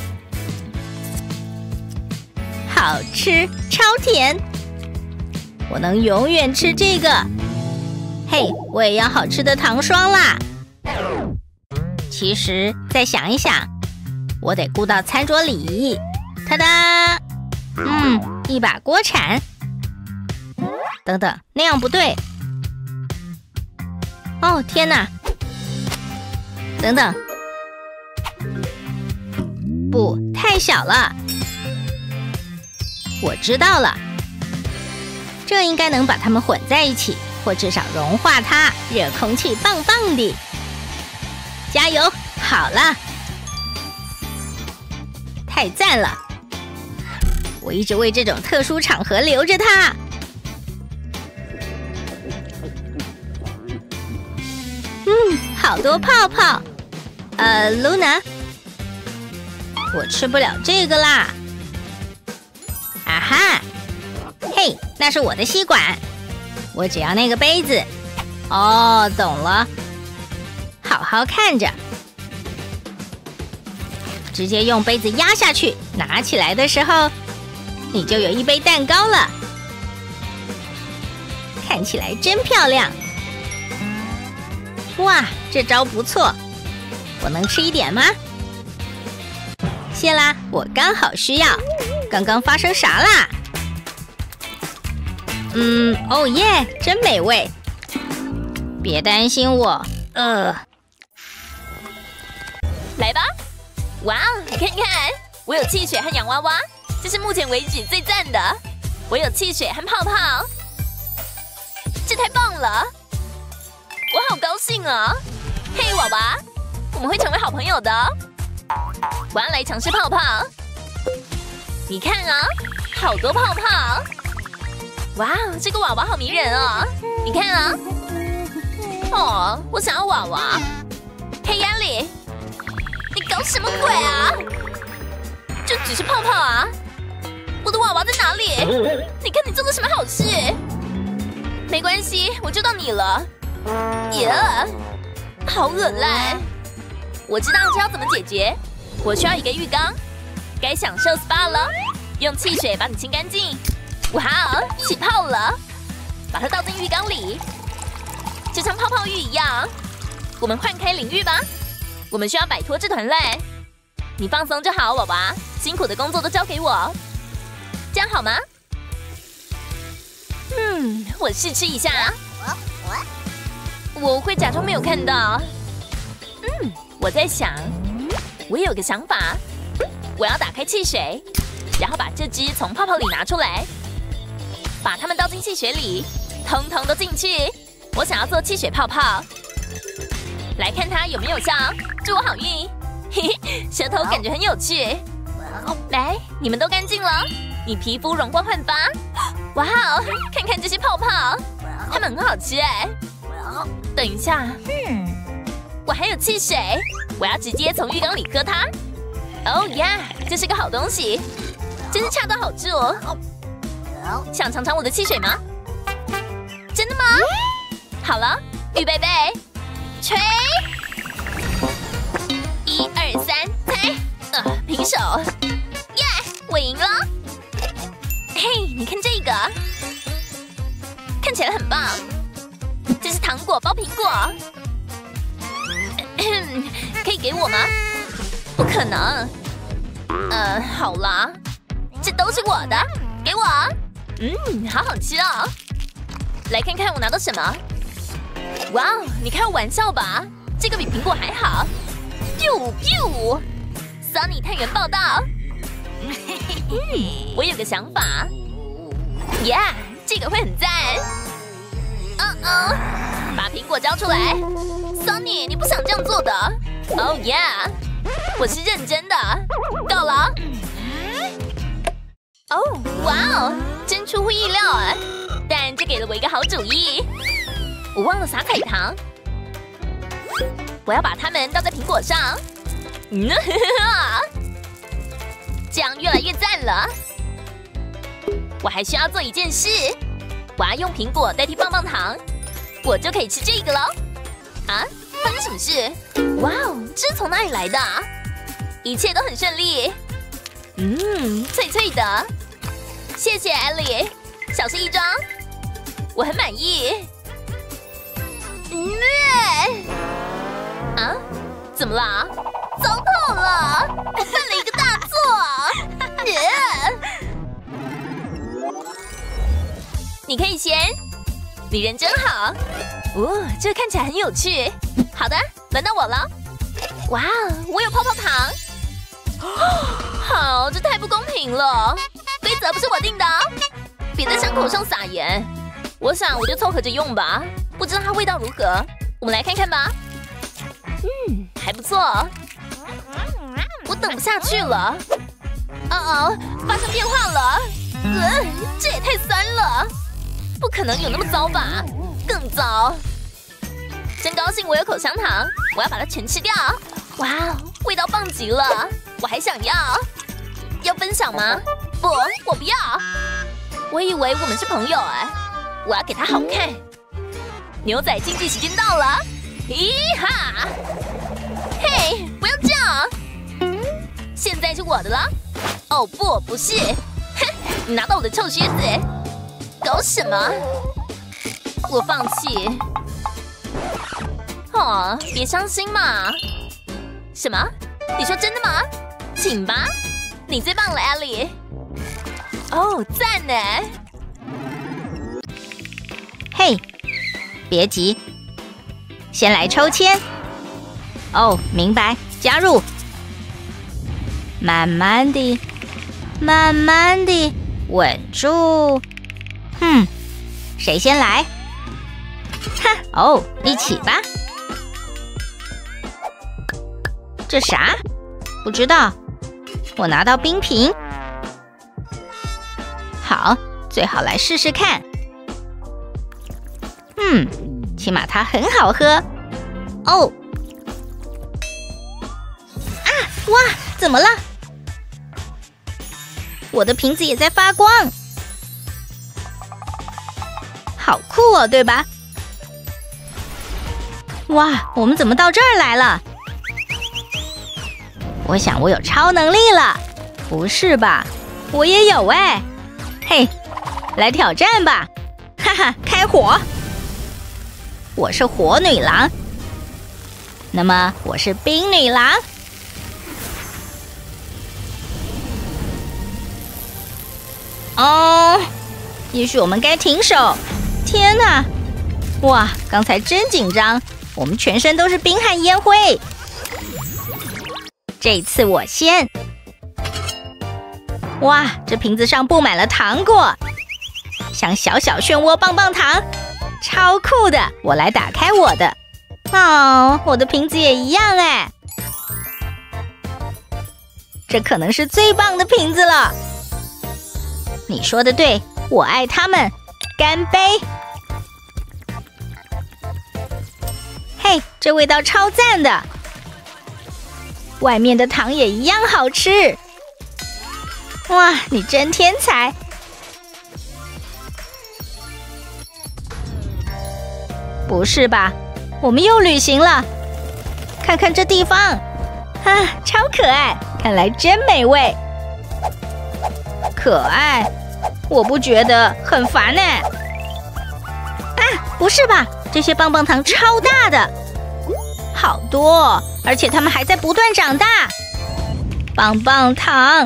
好吃，超甜！我能永远吃这个。嘿，我也要好吃的糖霜啦！其实再想一想，我得顾到餐桌礼仪。哒哒，嗯，一把锅铲。等等，那样不对。哦，天哪！等等，不，太小了。我知道了，这应该能把它们混在一起，或至少融化它。热空气棒棒的，加油！好了，太赞了！我一直为这种特殊场合留着它。嗯，好多泡泡。呃 ，Luna， 我吃不了这个啦。啊那是我的吸管，我只要那个杯子。哦，懂了。好好看着，直接用杯子压下去，拿起来的时候，你就有一杯蛋糕了。看起来真漂亮。哇，这招不错。我能吃一点吗？谢啦，我刚好需要。刚刚发生啥啦？嗯，哦耶，真美味。别担心我，呃。 来吧！哇，你看看，我有汽水和洋娃娃，这是目前为止最赞的。我有汽水和泡泡，这太棒了！我好高兴啊！嘿，娃娃，我们会成为好朋友的。我要来尝试泡泡。你看啊，好多泡泡！哇，这个娃娃好迷人哦！你看啊，哦，我想要娃娃。嘿，亚里，你搞什么鬼啊？这只是泡泡啊！我的娃娃在哪里？你看你做了什么好事？没关系，我救到你了。耶，好恶烂！我知道这要怎么解决。我需要一个浴缸，该享受 S P A 了。用汽水把你清干净。哇哦，起泡了！把它倒进浴缸里，就像泡泡浴一样。我们换开领域吧。我们需要摆脱这团乱。你放松就好，娃娃。辛苦的工作都交给我，这样好吗？嗯，我试吃一下。我会假装没有看到。嗯，我在想，我有个想法。我要打开汽水，然后把这只从泡泡里拿出来，把它们倒进汽水里，通通都进去。我想要做汽水泡泡，来看它有没有效。祝我好运！嘿嘿，舌头感觉很有趣。来，你们都干净了，你皮肤容光焕发。哇哦，看看这些泡泡，它们很好吃哎。等一下，嗯，我还有汽水，我要直接从浴缸里喝它。哦呀，这是个好东西，真是恰到好处。想尝尝我的汽水吗？真的吗？好了，预备备，吹！一二三，猜！呃，平手。耶，我赢了。嘿，你看这个，看起来很棒。这是糖果包苹果，可以给我吗？不可能。呃，好啦，这都是我的，给我。嗯，好好吃哦。来看看我拿到什么。哇哦，你开玩笑吧？这个比苹果还好。biu biu， Sunny 探员报道。嗯，我有个想法。Yeah， 这个会很赞。嗯嗯，把苹果交出来。Sunny， 你不想这样做的。Oh yeah， 我是认真的。够了。哦，哇哦，真出乎意料啊！但这给了我一个好主意。我忘了撒彩糖，我要把它们倒在苹果上。嗯，这样越来越赞了。我还需要做一件事，我要用苹果代替棒棒糖，我就可以吃这个了。啊，发生什么事？哇哦，这是从哪里来的？一切都很顺利。嗯，脆脆的。谢谢艾莉，小事一桩，我很满意。嗯，啊，怎么啦？糟透了，我犯了一个大错。你可以先，你人真好。哦，这个看起来很有趣。好的，轮到我了。哇，我有泡泡糖。好，这太不公平了。规则不是我定的，别在伤口上撒盐。我想我就凑合着用吧，不知道它味道如何。我们来看看吧。嗯，还不错。我等不下去了。哦哦，发生变化了。呃，这也太酸了，不可能有那么糟吧？更糟。真高兴我有口香糖，我要把它全吃掉。哇，味道棒极了，我还想要。要分享吗？不，我不要。 我以为我们是朋友哎，我要给他好看。牛仔竞技时间到了，咦哈！嘿，不要这样！现在是我的了。哦不，不是，哼，你拿到我的臭靴子，搞什么？我放弃。哦，别伤心嘛。什么？你说真的吗？请吧，你最棒了 ，Ellie。哦，赞呢！ 嘿，别急，先来抽签。哦，明白，加入。慢慢地，慢慢地，稳住。嗯，谁先来？哈，哦，一起吧。这啥？不知道。我拿到冰瓶。好，最好来试试看。嗯，起码它很好喝。哦，啊，哇，怎么了？我的瓶子也在发光，好酷哦，对吧？哇，我们怎么到这儿来了？我想我有超能力了，不是吧？我也有哎。嘿，来挑战吧！哈哈，开火！我是火女郎，那么我是冰女郎。哦，也许我们该停手。天哪！哇，刚才真紧张，我们全身都是冰和烟灰。这次我先。哇，这瓶子上布满了糖果，像小小漩涡棒棒糖，超酷的！我来打开我的。哦，我的瓶子也一样哎。这可能是最棒的瓶子了。你说的对，我爱他们，干杯！嘿，这味道超赞的，外面的糖也一样好吃。哇，你真天才！不是吧？我们又旅行了，看看这地方，啊，超可爱，看来真美味。可爱？我不觉得，很烦呢。啊，不是吧？这些棒棒糖超大的，好多，而且它们还在不断长大。棒棒糖，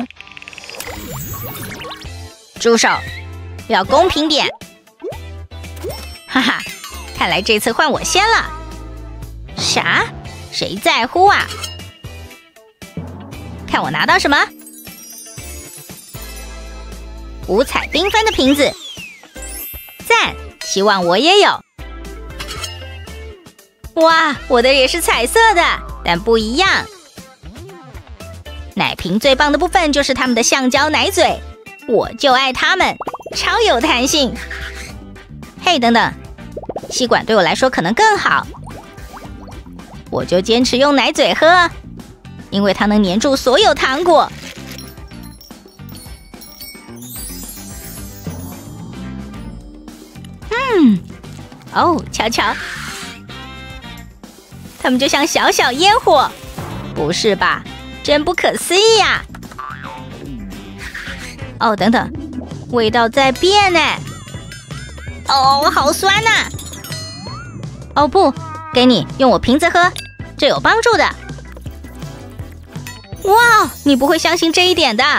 住手！要公平点。哈哈，看来这次换我先了。啥？谁在乎啊？看我拿到什么？五彩缤纷的瓶子，赞！希望我也有。哇，我的也是彩色的，但不一样。奶瓶最棒的部分就是它们的橡胶奶嘴，我就爱它们，超有弹性。嘿，等等，吸管对我来说可能更好，我就坚持用奶嘴喝，因为它能粘住所有糖果。嗯，哦，瞧瞧，它们就像小小烟火，不是吧？真不可思议呀！哦，等等，味道在变呢。哦，好酸呐！哦不，给你用我瓶子喝，这有帮助的。哇，你不会相信这一点的。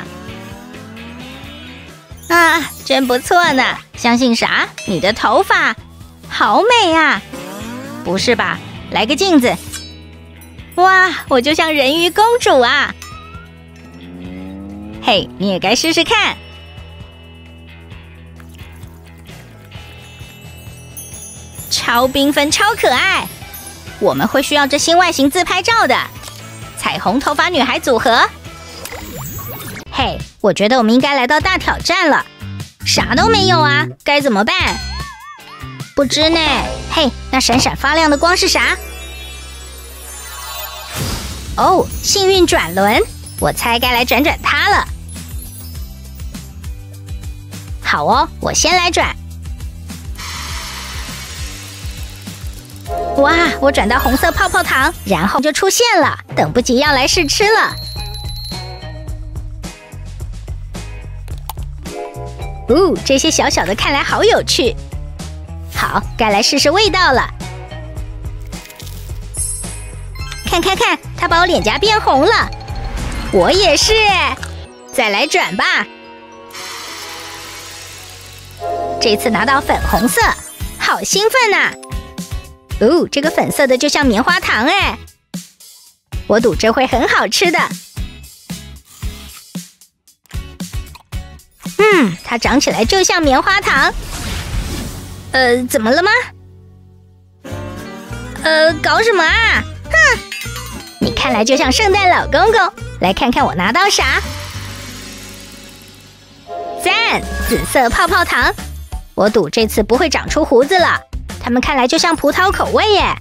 啊，真不错呢！相信啥？你的头发好美啊！不是吧？来个镜子。哇，我就像人鱼公主啊！嘿，你也该试试看。超缤纷，超可爱！我们会需要这新外形自拍照的。彩虹头发女孩组合。嘿，我觉得我们应该来到大挑战了。啥都没有啊，该怎么办？不知呢。嘿，那闪闪发亮的光是啥？哦，幸运转轮，我猜该来转转它了。 好哦，我先来转。哇，我转到红色泡泡糖，然后就出现了，等不及要来试吃了。哦，这些小小的看来好有趣。好，该来试试味道了。看看看，它把我脸颊变红了。我也是，再来转吧。这次拿到粉红色，好兴奋呐！哦，这个粉色的就像棉花糖哎，我赌这会很好吃的。嗯，它长起来就像棉花糖。呃，怎么了吗？呃，搞什么啊？哼！你看来就像圣诞老公公。来看看我拿到啥？赞，紫色泡泡糖。我赌这次不会长出胡子了。它们看来就像葡萄口味耶。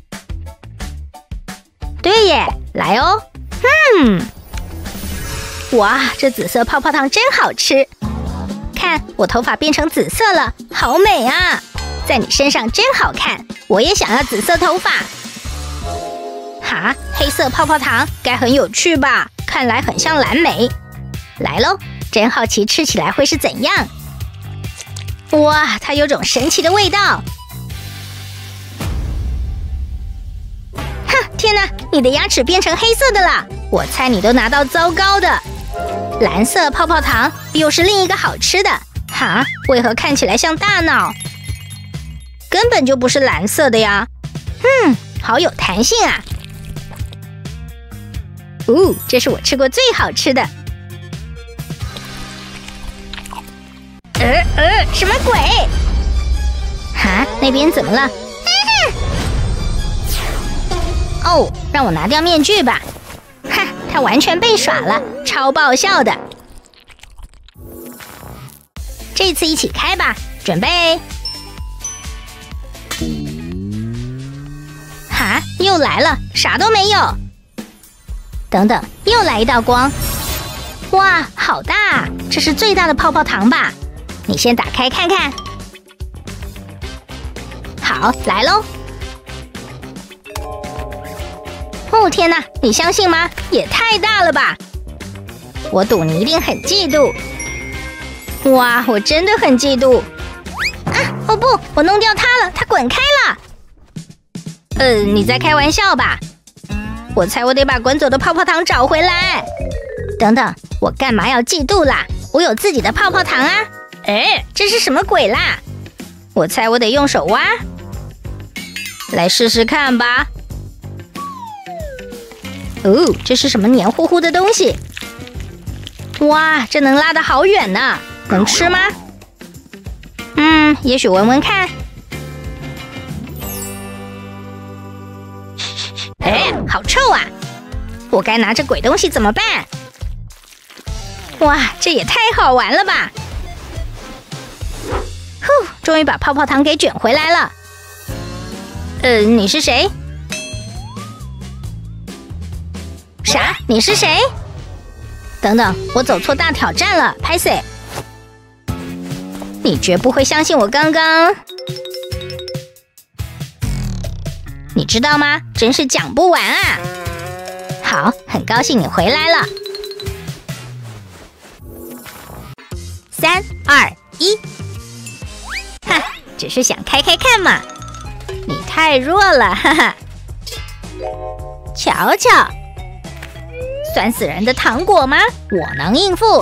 对耶，来哦。嗯，哇，这紫色泡泡糖真好吃。看，我头发变成紫色了，好美啊！在你身上真好看，我也想要紫色头发。哈，黑色泡泡糖该很有趣吧？看来很像蓝莓。来咯，真好奇吃起来会是怎样。哇，它有种神奇的味道。哼，天哪，你的牙齿变成黑色的啦！我猜你都拿到糟糕的。蓝色泡泡糖又是另一个好吃的。哈，为何看起来像大脑？根本就不是蓝色的呀。嗯，好有弹性啊。哦，这是我吃过最好吃的。呃呃，什么鬼？哈，那边怎么了？哦，让我拿掉面具吧。哈，他完全被耍了，超爆笑的。这次一起开吧，准备。哈，又来了，啥都没有。等等，又来一道光！哇，好大！这是最大的泡泡糖吧？你先打开看看。好，来喽！哦天哪，你相信吗？也太大了吧！我赌你一定很嫉妒。哇，我真的很嫉妒！啊，哦不，我弄掉它了，它滚开了！呃，你在开玩笑吧？我猜我得把滚走的泡泡糖找回来。等等，我干嘛要嫉妒啦？我有自己的泡泡糖啊！哎，这是什么鬼啦？我猜我得用手挖。来试试看吧。哦，这是什么黏糊糊的东西？哇，这能拉得好远呢！能吃吗？嗯，也许闻闻看。哎，好臭啊！我该拿着鬼东西怎么办？哇，这也太好玩了吧！呼，终于把泡泡糖给卷回来了。呃，你是谁？啥？你是谁？等等，我走错大挑战了，拍谁？你绝不会相信我刚刚……你知道吗？真是讲不完啊！好，很高兴你回来了。三二一，哈，只是想开开看嘛。你太弱了，哈哈。瞧瞧，酸死人的糖果吗？我能应付。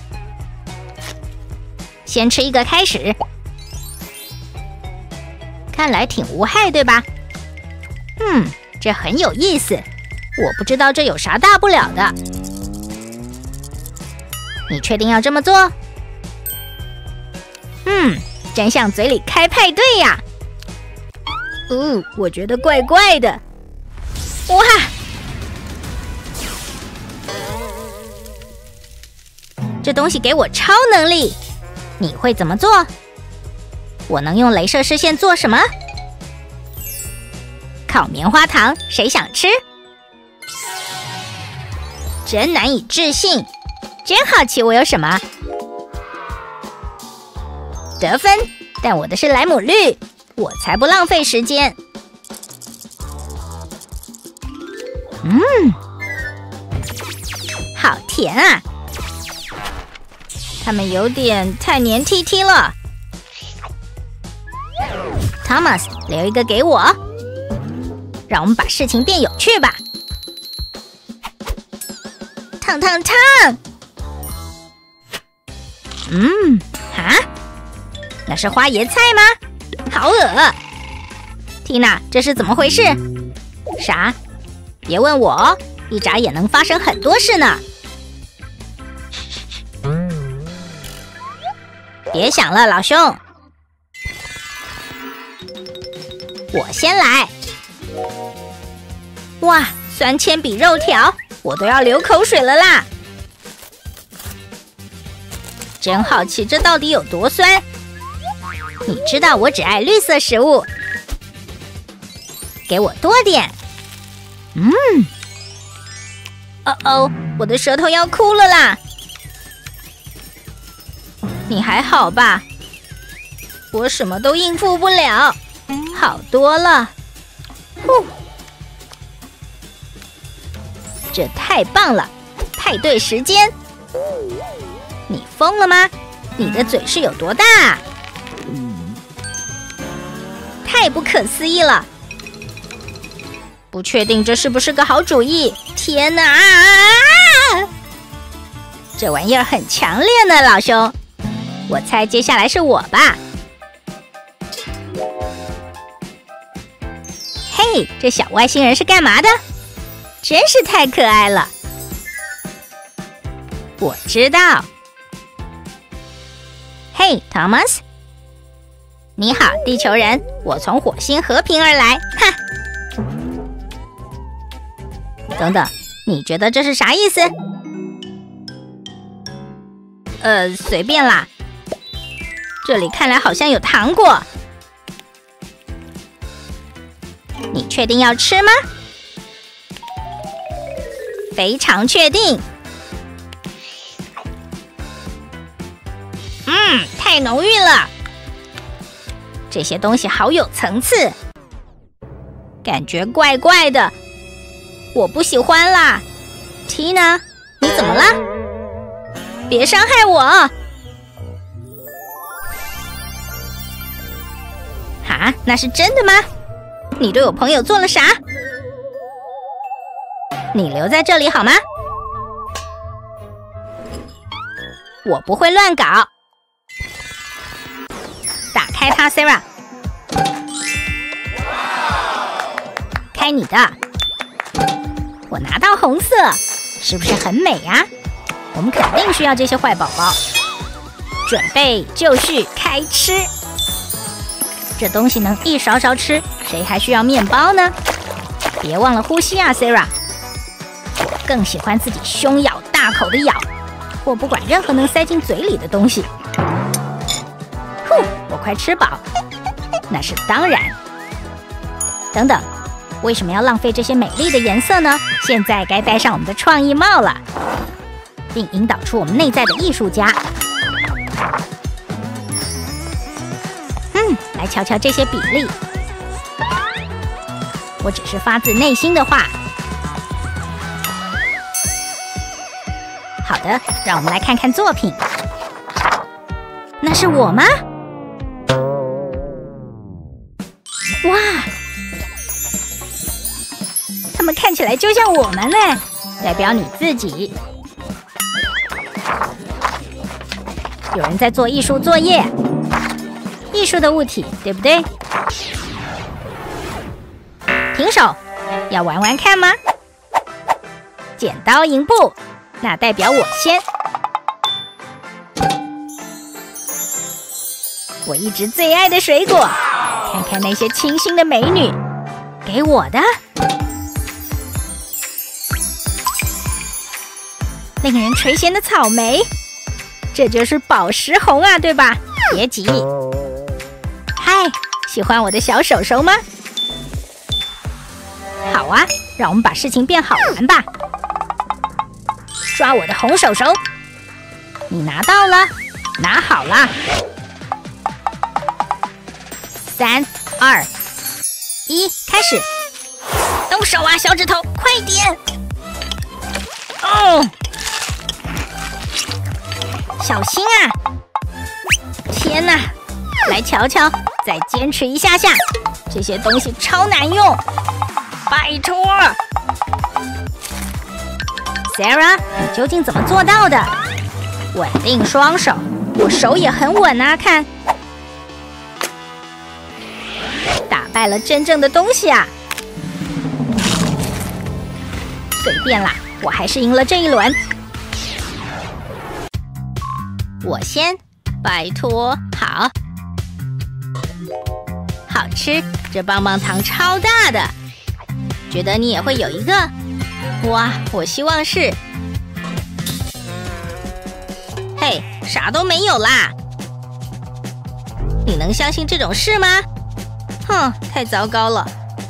先吃一个开始，看来挺无害，对吧？嗯，这很有意思。我不知道这有啥大不了的。你确定要这么做？嗯，真像嘴里开派对呀。哦，我觉得怪怪的。哇！这东西给我超能力，你会怎么做？我能用雷射视线做什么？烤棉花糖，谁想吃？真难以置信，真好奇我有什么？ 得分，但我的是莱姆绿，我才不浪费时间。嗯，好甜啊！它们有点太黏 T T 了。Thomas， 留一个给我，让我们把事情变有趣吧。烫烫烫！嗯，哈，那是花椰菜吗？好恶！缇娜，这是怎么回事？啥？别问我，一眨眼能发生很多事呢。别想了，老兄，我先来。哇，酸铅笔肉条，我都要流口水了啦！真好奇，这到底有多酸？你知道我只爱绿色食物，给我多点。嗯，哦哦，我的舌头要哭了啦！你还好吧？我什么都应付不了，好多了。呼，这太棒了！派对时间。你疯了吗？你的嘴是有多大？太不可思议了！不确定这是不是个好主意。天哪！啊、这玩意儿很强烈呢，老兄。我猜接下来是我吧。嘿，这小外星人是干嘛的？真是太可爱了。我知道。嘿 ，Thomas， 你好，地球人，我从火星和平而来。哈，等等，你觉得这是啥意思？呃，随便啦。这里看来好像有糖果，你确定要吃吗？非常确定。嗯，太浓郁了。这些东西好有层次，感觉怪怪的，我不喜欢啦。Tina， 你怎么了？别伤害我！哈，那是真的吗？你对我朋友做了啥？你留在这里好吗？我不会乱搞。打开它 ，Sarah。开你的。我拿到红色，是不是很美呀、啊？我们肯定需要这些坏宝宝。准备就绪，开吃。这东西能一勺勺吃，谁还需要面包呢？别忘了呼吸啊 ，Sarah。我更喜欢自己凶咬大口的咬，我不管任何能塞进嘴里的东西。呼，我快吃饱，那是当然。等等，为什么要浪费这些美丽的颜色呢？现在该戴上我们的创意帽了，并引导出我们内在的艺术家。嗯，来瞧瞧这些比例。我只是发自内心的话。好的，让我们来看看作品。那是我吗？哇，他们看起来就像我们呢，代表你自己。有人在做艺术作业，艺术的物体，对不对？停手，要玩玩看吗？剪刀银布。那代表我先。我一直最爱的水果，看看那些清新的美女，给我的。令人垂涎的草莓，这就是宝石红啊，对吧？别急。嗨，喜欢我的小手手吗？好啊，让我们把事情变好玩吧。抓我的红手手，你拿到了，拿好了。 三、二、一，开始！ 动手啊，小指头，快点！哦， 小心啊！天哪！来瞧瞧，再坚持一下下。这些东西超难用， 拜托 ，Sarah， 你究竟怎么做到的？稳定双手，我手也很稳啊，看，打败了真正的东西啊！随便啦，我还是赢了这一轮。我先，拜托，好，好吃，这棒棒糖超大的，觉得你也会有一个？哇，我希望是。嘿，啥都没有啦！你能相信这种事吗？哼，太糟糕了。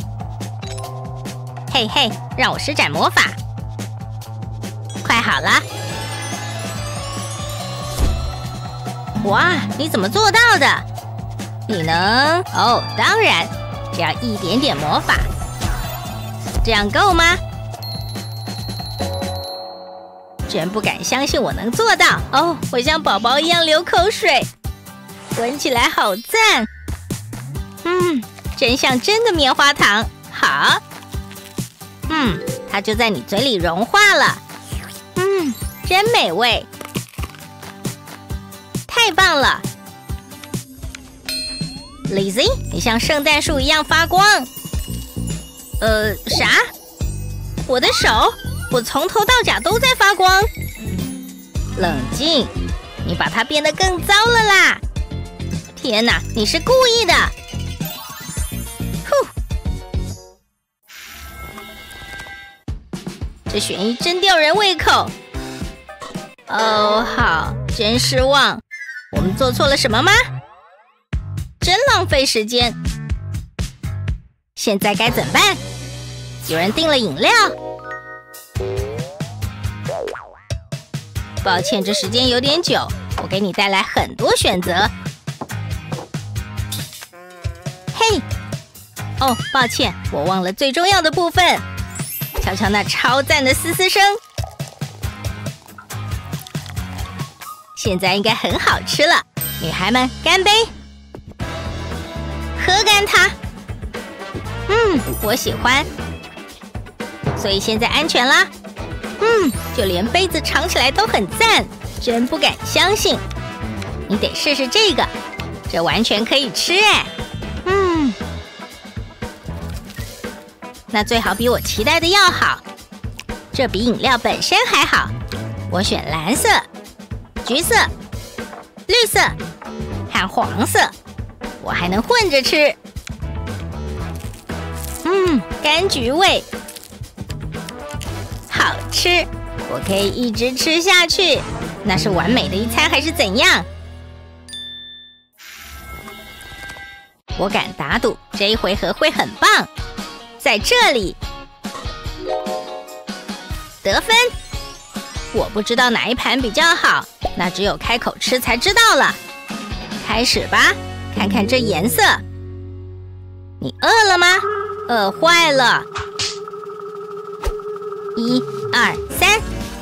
嘿嘿，让我施展魔法，快好了！哇，你怎么做到的？你能？哦，当然，只要一点点魔法，这样够吗？真不敢相信我能做到哦！我像宝宝一样流口水，闻起来好赞。嗯，真像真的棉花糖。好，嗯，它就在你嘴里融化了。嗯，真美味，太棒了 ，Lizzie， 你像圣诞树一样发光。呃，啥？我的手？我从头到脚都在发光。冷静，你把它变得更糟了啦！天哪，你是故意的！呼，这悬疑真吊人胃口。哦，好，真失望。我们做错了什么吗？真浪费时间。现在该怎么办？有人订了饮料。抱歉，这时间有点久，我给你带来很多选择。嘿，哦，抱歉，我忘了最重要的部分。瞧瞧那超赞的嘶嘶声，现在应该很好吃了。女孩们，干杯！喝干它。嗯，我喜欢。所以现在安全啦。嗯，就连杯子尝起来都很赞，真不敢相信。你得试试这个，这完全可以吃哎。嗯，那最好比我期待的要好，这比饮料本身还好。我选蓝色、橘色、绿色和黄色，我还能混着吃。嗯，柑橘味。好吃，我可以一直吃下去。那是完美的一餐还是怎样？我敢打赌，这一回合会很棒。在这里得分，我不知道哪一盘比较好，那只有开口吃才知道了。开始吧，看看这颜色。你饿了吗？饿坏了。一、二、三，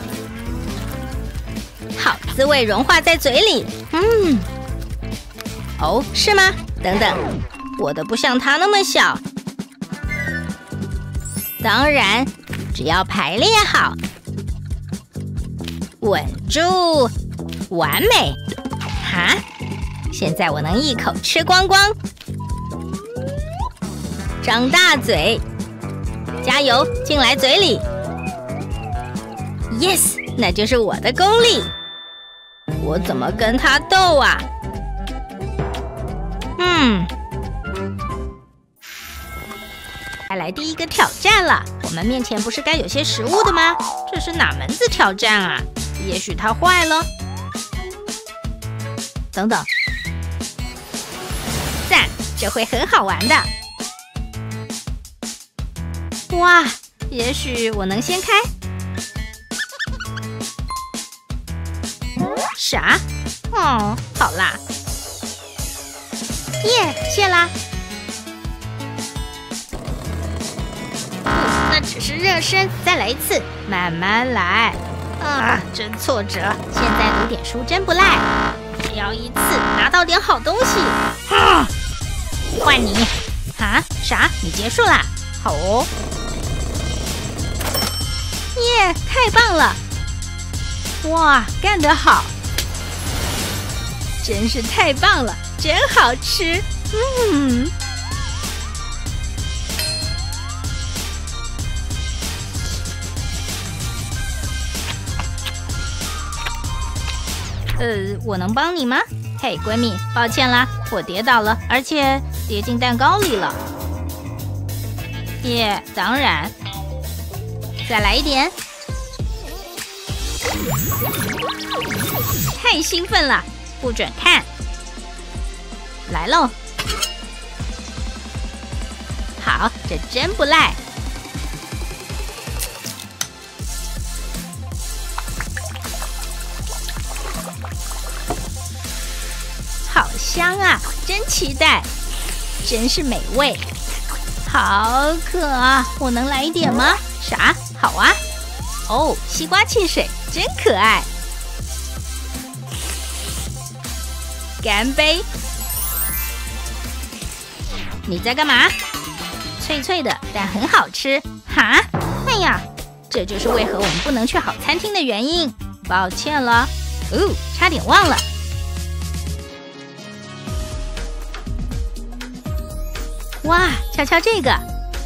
好滋味融化在嘴里。嗯，哦，是吗？等等，我的不像它那么小。当然，只要排列好，稳住，完美。哈，现在我能一口吃光光。张大嘴，加油，进来嘴里。Yes， 那就是我的功力。我怎么跟他斗啊？嗯，该来第一个挑战了。我们面前不是该有些食物的吗？这是哪门子挑战啊？也许它坏了。等等，赞，这会很好玩的。哇，也许我能先开。啥？哦，好啦。耶，谢啦。 只是热身，再来一次，慢慢来。啊，真挫折！现在读点书真不赖，只要一次拿到点好东西。啊，换你！啊？啥？你结束啦？好哦。耶，太棒了！哇，干得好！真是太棒了，真好吃。嗯。呃，我能帮你吗？嘿，闺蜜，抱歉啦，我跌倒了，而且跌进蛋糕里了。耶，当然。再来一点。太兴奋了，不准看。来喽。好，这真不赖。好香啊，真期待，真是美味。好渴啊，我能来一点吗？啥？好啊。哦，西瓜汽水真可爱。干杯！你在干嘛？脆脆的，但很好吃。哈？哎呀，这就是为何我们不能去好餐厅的原因。抱歉了。哦，差点忘了。哇，瞧瞧这个！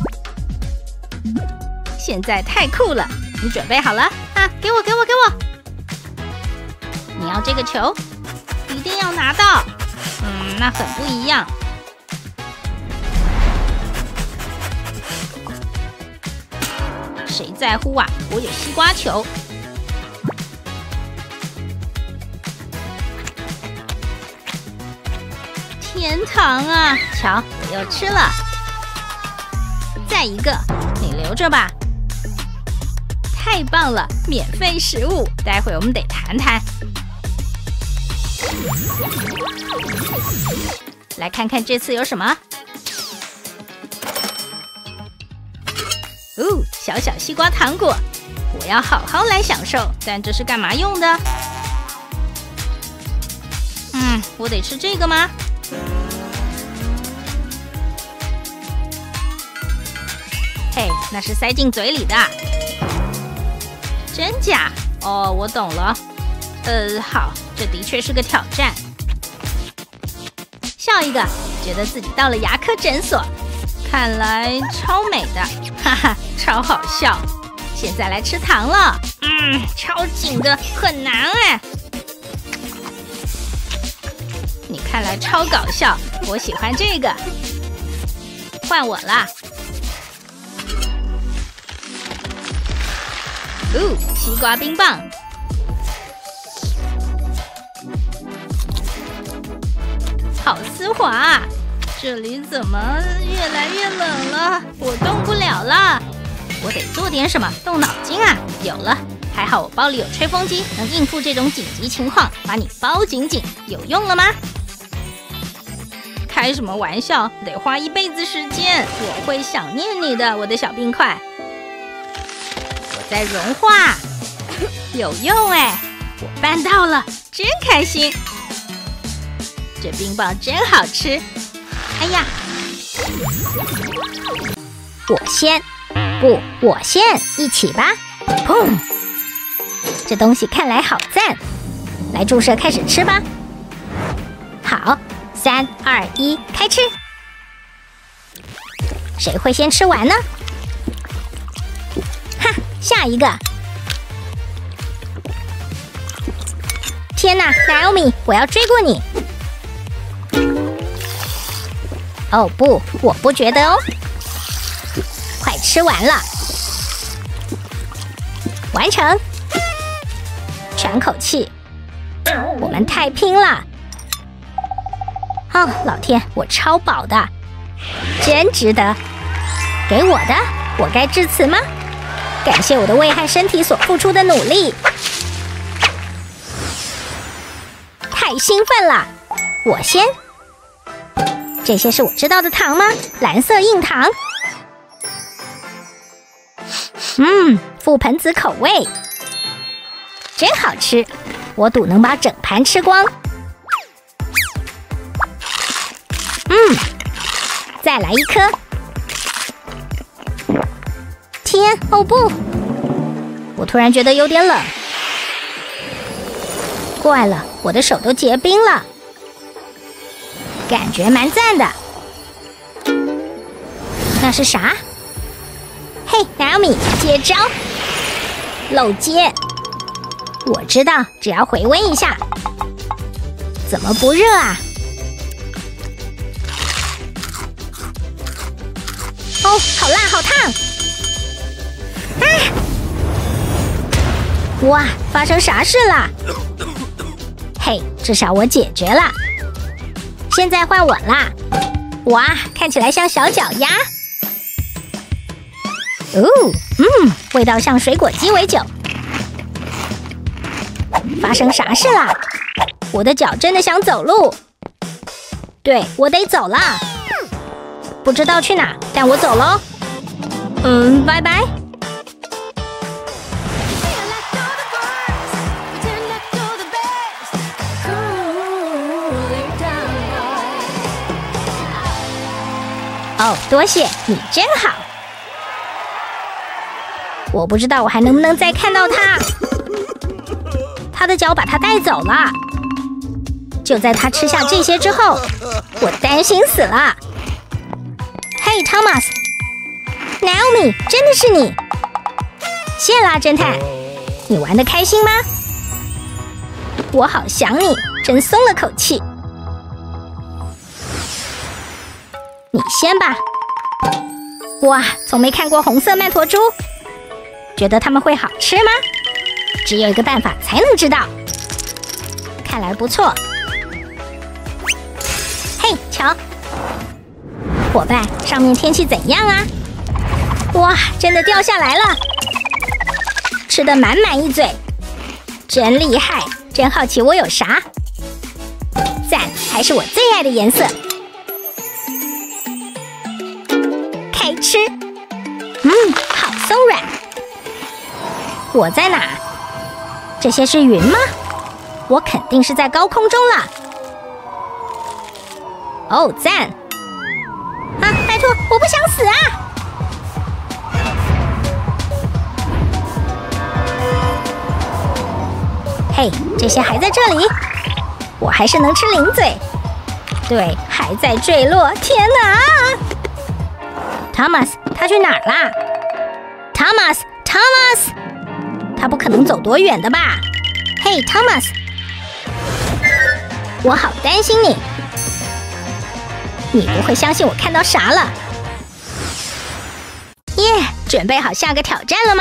现在太酷了！你准备好了啊？给我，给我，给我！你要这个球，一定要拿到。嗯，那很不一样。谁在乎啊？我有西瓜球。天堂啊！瞧，我又吃了。再一个，你留着吧。太棒了，免费食物，待会我们得谈谈。来看看这次有什么。哦，小小西瓜糖果，我要好好来享受。但这是干嘛用的？嗯，我得吃这个吗？嘿，那是塞进嘴里的。真假？哦，我懂了。呃，好，这的确是个挑战。笑一个，觉得自己到了牙科诊所，看来超美的，哈哈，超好笑。现在来吃糖了，嗯，超紧的，很难哎。你看来超搞笑，我喜欢这个。换我啦。哦，西瓜冰棒。好丝滑啊！这里怎么越来越冷了？我动不了了，我得做点什么，动脑筋啊！有了，还好我包里有吹风机，能应付这种紧急情况，把你包紧紧。有用了吗？开什么玩笑，得花一辈子时间。我会想念你的，我的小冰块。我在融化，有用哎！我办到了，真开心。这冰棒真好吃。哎呀， 我先，不，我先，一起吧。砰！这东西看来好赞，来注射开始吃吧。好，三二一，开吃。谁会先吃完呢？哈，下一个。天哪 ，Naomi， 我要追过你。哦不，我不觉得哦。快吃完了，完成，喘口气。我们太拼了。哦，老天，我超饱的，真值得。给我的，我该致辞吗？感谢我的胃和身体所付出的努力。太兴奋了，我先。这些是我知道的糖吗？蓝色硬糖。 嗯，覆盆子口味，真好吃，我赌能把整盘吃光。嗯，再来一颗。天，哦不！我突然觉得有点冷。怪了，我的手都结冰了，感觉蛮赞的。那是啥？嘿 ，Naomi， 接招！漏接。我知道，只要回温一下。怎么不热啊？哦，好辣，好烫！啊！哇，发生啥事了？嘿，至少我解决了。现在换我啦！哇，看起来像小脚丫。哦，嗯，味道像水果鸡尾酒。发生啥事啦？我的脚真的想走路。对，我得走啦。不知道去哪，但我走喽。嗯，拜拜。哦，多谢你，真好。我不知道我还能不能再看到他。他的脚把他带走了。就在他吃下这些之后，我担心死了。嘿 ，Thomas，Naomi， 真的是你！谢啦，侦探。你玩得开心吗？我好想你，真松了口气。你先吧。哇，从没看过红色曼陀珠，觉得它们会好吃吗？只有一个办法才能知道。看来不错。嘿，瞧，伙伴，上面天气怎样啊？哇，真的掉下来了，吃得满满一嘴，真厉害！真好奇我有啥？赞，还是我最爱的颜色。开吃，嗯，好松软。我在哪？这些是云吗？我肯定是在高空中了。哦，赞！啊，拜托，我不想死啊！嘿，这些还在这里，我还是能吃零嘴。对，还在坠落。天哪 ！Thomas， 他去哪儿啦 ？Thomas，Thomas， 他不可能走多远的吧？嘿 ，Thomas， 我好担心你。你不会相信我看到啥了？耶，准备好下个挑战了吗？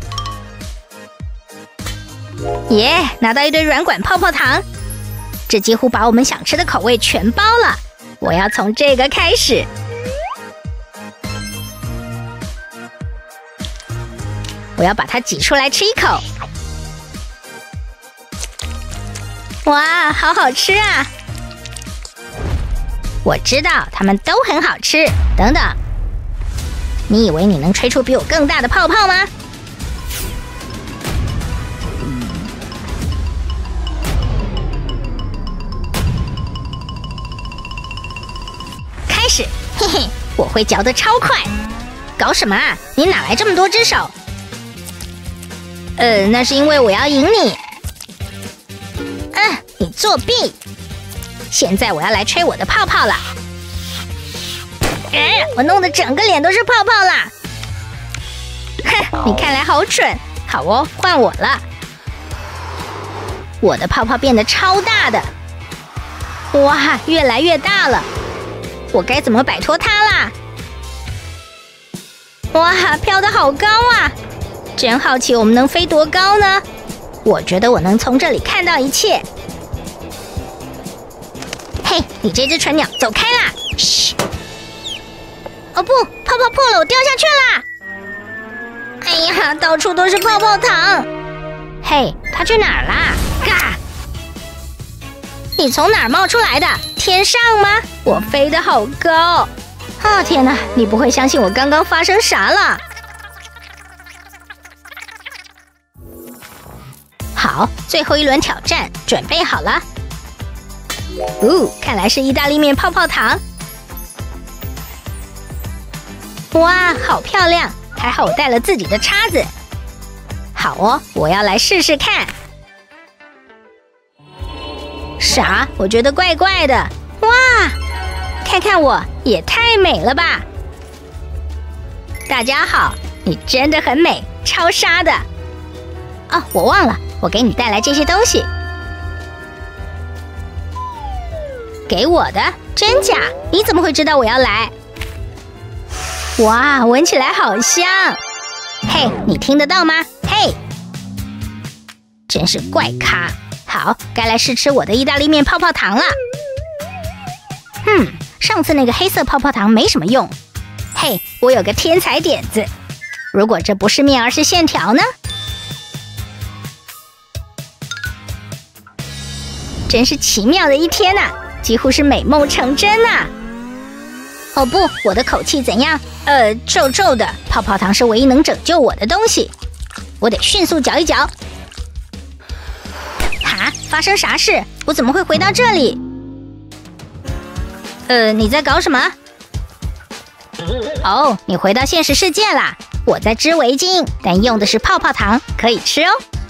耶，拿到一堆软管泡泡糖，这几乎把我们想吃的口味全包了。我要从这个开始。我要把它挤出来吃一口。哇，好好吃啊！我知道它们都很好吃。等等，你以为你能吹出比我更大的泡泡吗？开始，嘿嘿，我会嚼得超快。搞什么啊？你哪来这么多只手？呃，那是因为我要赢你。嗯，你作弊！现在我要来吹我的泡泡了。哎，我弄得整个脸都是泡泡啦！哼，你看来好蠢。好哦，换我了。我的泡泡变得超大的，哇，越来越大了。我该怎么摆脱它啦？哇，飘得好高啊！真好奇我们能飞多高呢？我觉得我能从这里看到一切。嘿，你这只蠢鸟，走开啦！嘘！哦不，泡泡破了，我掉下去啦！哎呀，到处都是泡泡糖！嘿，它去哪儿啦？嘎！你从哪儿冒出来的？天上吗？我飞得好高！啊天哪，你不会相信我刚刚发生啥了？ 好，最后一轮挑战准备好了。哦，看来是意大利面泡泡糖。哇，好漂亮！还好我带了自己的叉子。好哦，我要来试试看。啥？我觉得怪怪的。哇，看看我，也太美了吧！大家好，你真的很美，超杀的。哦，我忘了，我给你带来这些东西。给我的？真假？你怎么会知道我要来？哇，闻起来好香！嘿，你听得到吗？嘿，真是怪咖。好，该来试吃我的意大利面泡泡糖了。哼，上次那个黑色泡泡糖没什么用。嘿，我有个天才点子，如果这不是面而是线条呢？真是奇妙的一天呐、啊，几乎是美梦成真呐、啊！哦不，我的口气怎样？呃，皱皱的。泡泡糖是唯一能拯救我的东西，我得迅速嚼一嚼。哈，发生啥事？我怎么会回到这里？呃，你在搞什么？哦，你回到现实世界啦！我在织围巾，但用的是泡泡糖，可以吃哦。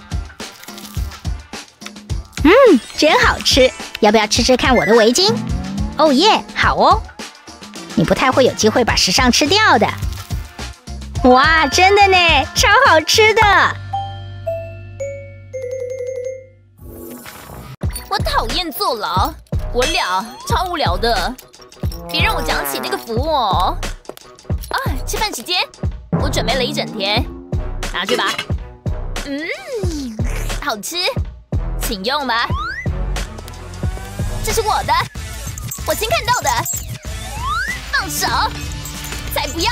嗯，真好吃！要不要吃吃看我的围巾？哦耶，好哦！你不太会有机会把时尚吃掉的。哇，真的呢，超好吃的！ 我讨厌坐牢，我俩超无聊的。别让我讲起那个服务哦。啊，吃饭时间，我准备了一整天，拿去吧。嗯，好吃，请用吧。这是我的，我先看到的。放手！才不要！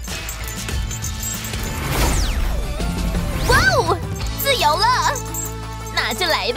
哇哦，自由了！那就来吧。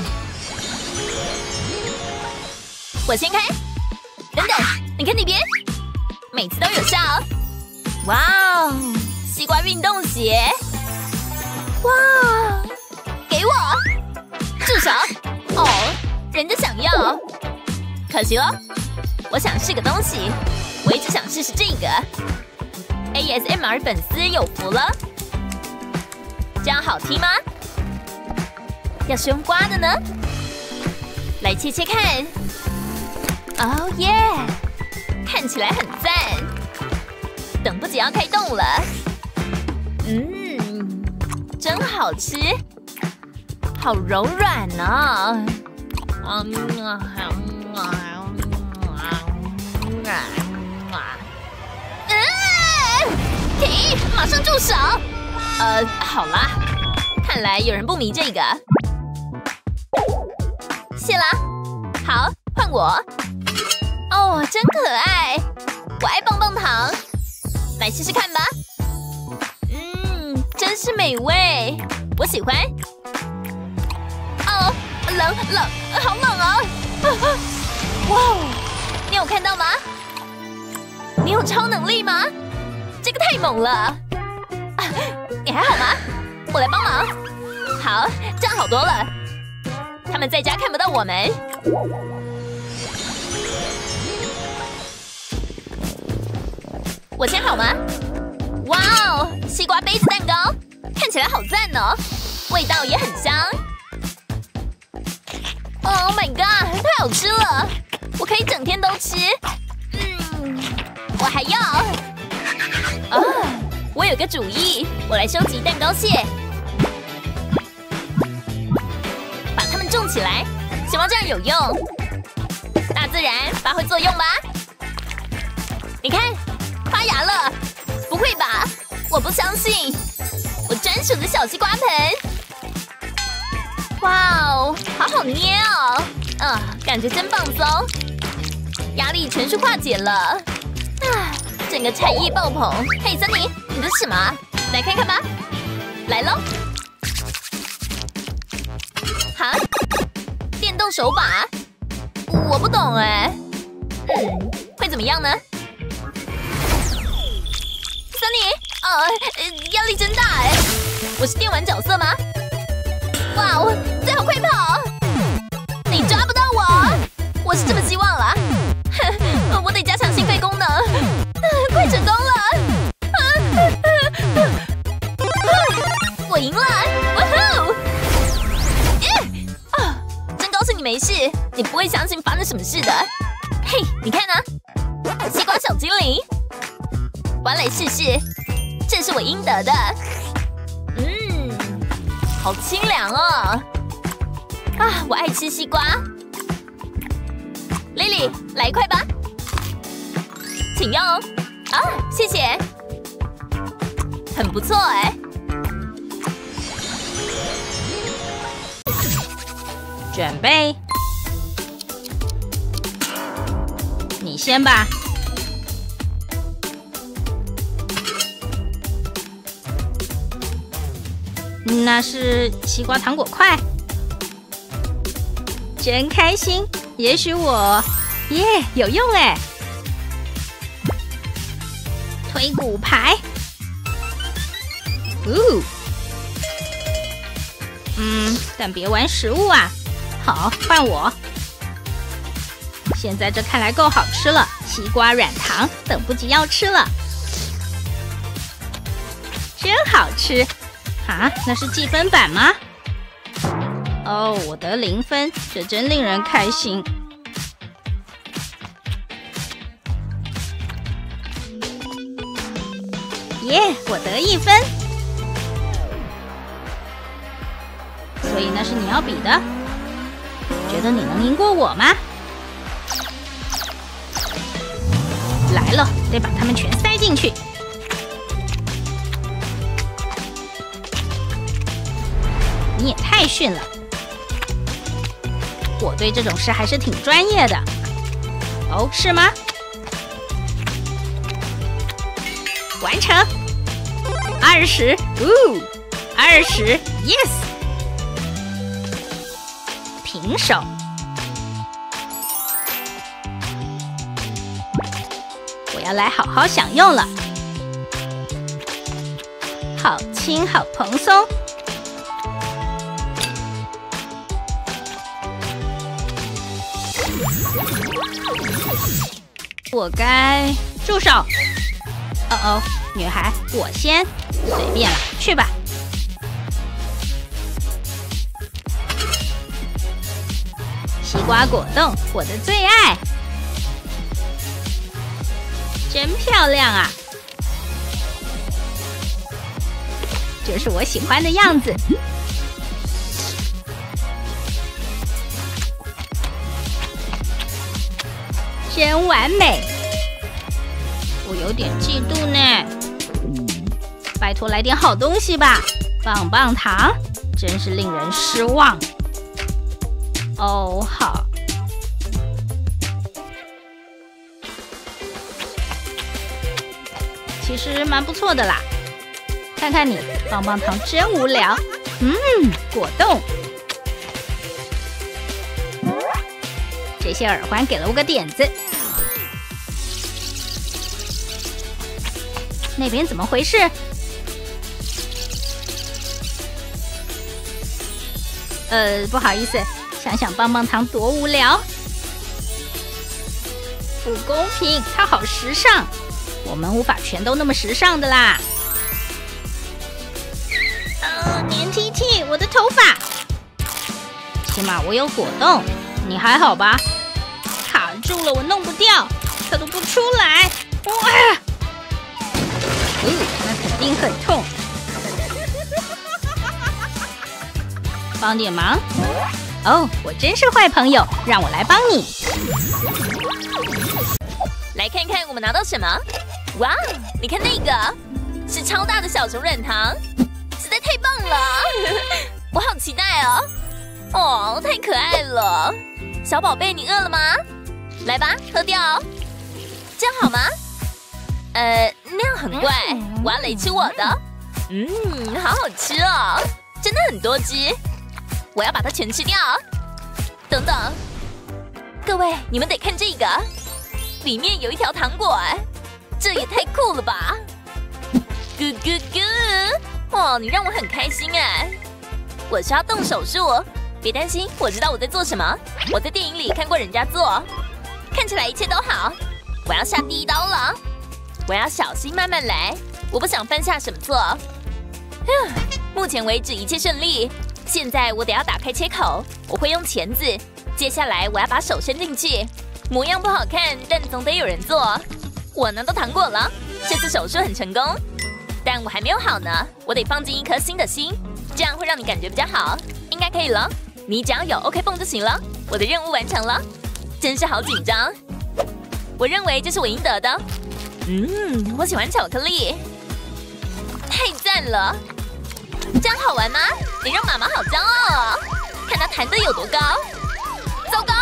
我先开。等等，你看那边，每次都有效。哇哦，西瓜运动鞋。哇，给我！住手！哦，人家想要，可惜了。我想试个东西。我一直想试试这个 A S M R 粉丝有福了，这样好听吗？要是用刮的呢？来切切看。哦耶，看起来很赞，等不及要开动了。嗯，真好吃，好柔软呢、哦。嗯啊啊停！马上住手！呃，好啦，看来有人不迷这个。谢啦，好，换我。哦，真可爱，我爱棒棒糖，来试试看吧。嗯，真是美味，我喜欢。哦，冷冷，好冷啊！哇哦，你有看到吗？你有超能力吗？这个太猛了！啊，你还好吗？我来帮忙。好，这样好多了。他们在家看不到我们。我先好吗？哇哦，西瓜杯子蛋糕，看起来好赞哦，味道也很香。Oh my god， 太好吃了！我可以整天都吃。嗯，我还要。啊，我有个主意，我来收集蛋糕屑，把它们种起来，希望这样有用。大自然发挥作用吧。你看，发芽了！不会吧？我不相信！我专属的小西瓜盆。哇哦，好好捏哦！啊，感觉真放松，压力全数化解了。啊，整个才艺爆棚！嘿，森尼，你这是什么？来看看吧。来喽！哈，电动手把？我不懂哎。嗯，会怎么样呢？森尼，呃，压力真大哎！我是电玩角色吗？哇哇哦，最好快跑！你抓不到我，我是这么希望啦。哼，我得加强心肺功能。快成功了！我赢了！哇吼！耶！啊，真高兴你没事，你不会相信发生什么事的。嘿，你看啊，西瓜小精灵，我要来试试，这是我应得的。嗯，好清凉哦！啊，我爱吃西瓜。Lily， 来一块吧，请用哦。啊，谢谢，很不错哎。 准备，你先吧。那是西瓜糖果块，真开心。也许我，耶，有用哎！推骨牌，呜，嗯，但别玩食物啊。好，换我。现在这看来够好吃了，西瓜软糖，等不及要吃了，真好吃啊！那是计分板吗？哦，我得零分，这真令人开心。耶，我得一分。所以那是你要比的。觉得你能赢过我吗？来了，得把它们全塞进去。你也太逊了！我对这种事还是挺专业的。哦，是吗？完成。二十，呜，二十 ，yes。平手。我要来好好享用了，好轻，好蓬松。我该住手。哦哦，女孩，我先，随便了，去吧。西瓜果冻，我的最爱，真漂亮啊！这是我喜欢的样子。真完美，我有点嫉妒呢。拜托来点好东西吧，棒棒糖，真是令人失望。哦，好。其实蛮不错的啦。看看你，棒棒糖真无聊。嗯，果冻。这些耳环给了我个点子。那边怎么回事？呃，不好意思，想想棒棒糖多无聊。不公平，它好时尚，我们无法全都那么时尚的啦。呃，黏 T T， 我的头发。起码我有果冻，你还好吧？卡住了，我弄不掉，它都不出来。哇！哦，那肯定很痛。帮点忙。哦，我真是坏朋友，让我来帮你。 来看看我们拿到什么？哇，你看那个，是超大的小熊软糖，实在太棒了！我好期待哦。哦，太可爱了。小宝贝，你饿了吗？来吧，喝掉哦。这样好吗？呃，那样很怪，我要来吃我的。嗯，好好吃哦，真的很多汁，我要把它全吃掉。等等，各位，你们得看这个，里面有一条糖果，这也太酷了吧！咕咕咕！哇，你让我很开心哎，我我需要动手术。别担心，我知道我在做什么。我在电影里看过人家做，看起来一切都好。我要下第一刀了，我要小心慢慢来，我不想犯下什么错。目前为止一切顺利。现在我得要打开切口，我会用钳子。接下来我要把手伸进去，模样不好看，但总得有人做。我拿到糖果了，这次手术很成功。但我还没有好呢，我得放进一颗新的心，这样会让你感觉比较好。应该可以了，你只要有 OK 绷就行了。我的任务完成了，真是好紧张。我认为这是我应得的。嗯，我喜欢巧克力，太赞了！这样好玩吗？你让妈妈好骄傲哦，看她弹得有多高。糟糕，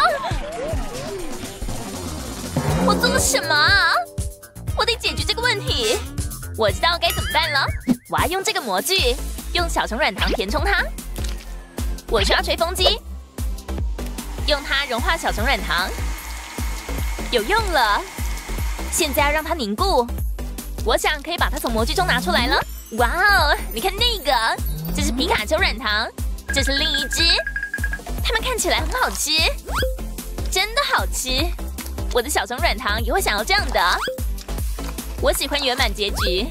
我做了什么啊？我得解决这个问题。我知道该怎么办了，我要用这个模具，用小熊软糖填充它。我需要吹风机，用它融化小熊软糖，有用了。现在要让它凝固，我想可以把它从模具中拿出来了。哇哦，你看那个，这是皮卡丘软糖，这是另一只，它们看起来很好吃，真的好吃。我的小熊软糖也会想要这样的。我喜欢圆满结局。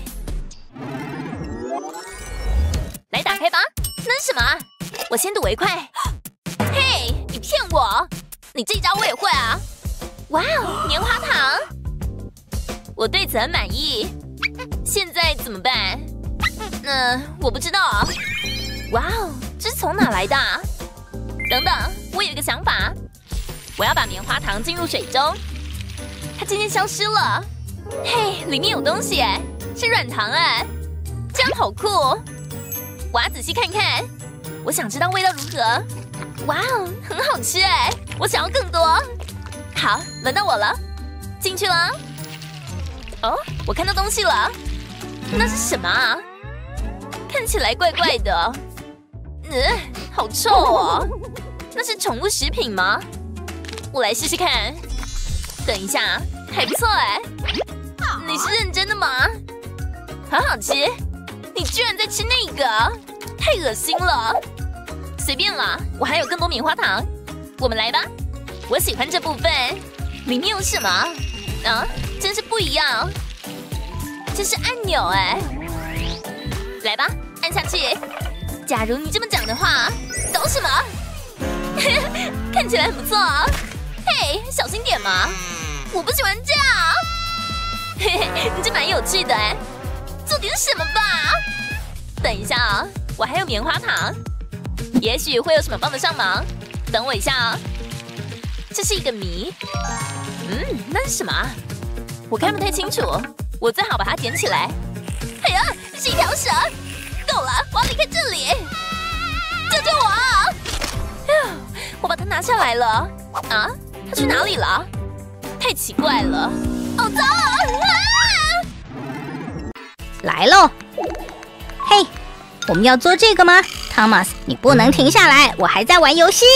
来打开吧，那是什么？我先睹为快。嘿，你骗我！你这招我也会啊！哇哦，棉花糖！我对此很满意。现在怎么办？嗯、呃，我不知道啊。哇哦，这是从哪来的啊？等等，我有一个想法。我要把棉花糖进入水中，它渐渐消失了。嘿，里面有东西哎，是软糖哎，这样好酷！我要仔细看看，我想知道味道如何。哇哦，很好吃哎，我想要更多。好，轮到我了，进去了。哦，我看到东西了，那是什么啊？看起来怪怪的，嗯，好臭哦！那是宠物食品吗？我来试试看。等一下，还不错哎。你是认真的吗？很好吃。你居然在吃那个，太恶心了。随便啦，我还有更多棉花糖。我们来吧。我喜欢这部分，里面有什么？啊，真是不一样。这是按钮哎。来吧，按下去。假如你这么讲的话，搞什么？看起来很不错啊。嘿，小心点嘛！我不喜欢这样。嘿嘿，你这蛮有趣的哎。做点什么吧。等一下啊，我还有棉花糖，也许会有什么帮得上忙。等我一下啊。这是一个谜。嗯，那是什么？我看不太清楚。我最好把它捡起来。哎呀，是一条蛇！够了，我要离开这里！救救我啊！我把它拿下来了。啊，它去哪里了？太奇怪了！哦，糟了！啊！ 来喽！嘿，我们要做这个吗 ，Thomas？ 你不能停下来，我还在玩游戏。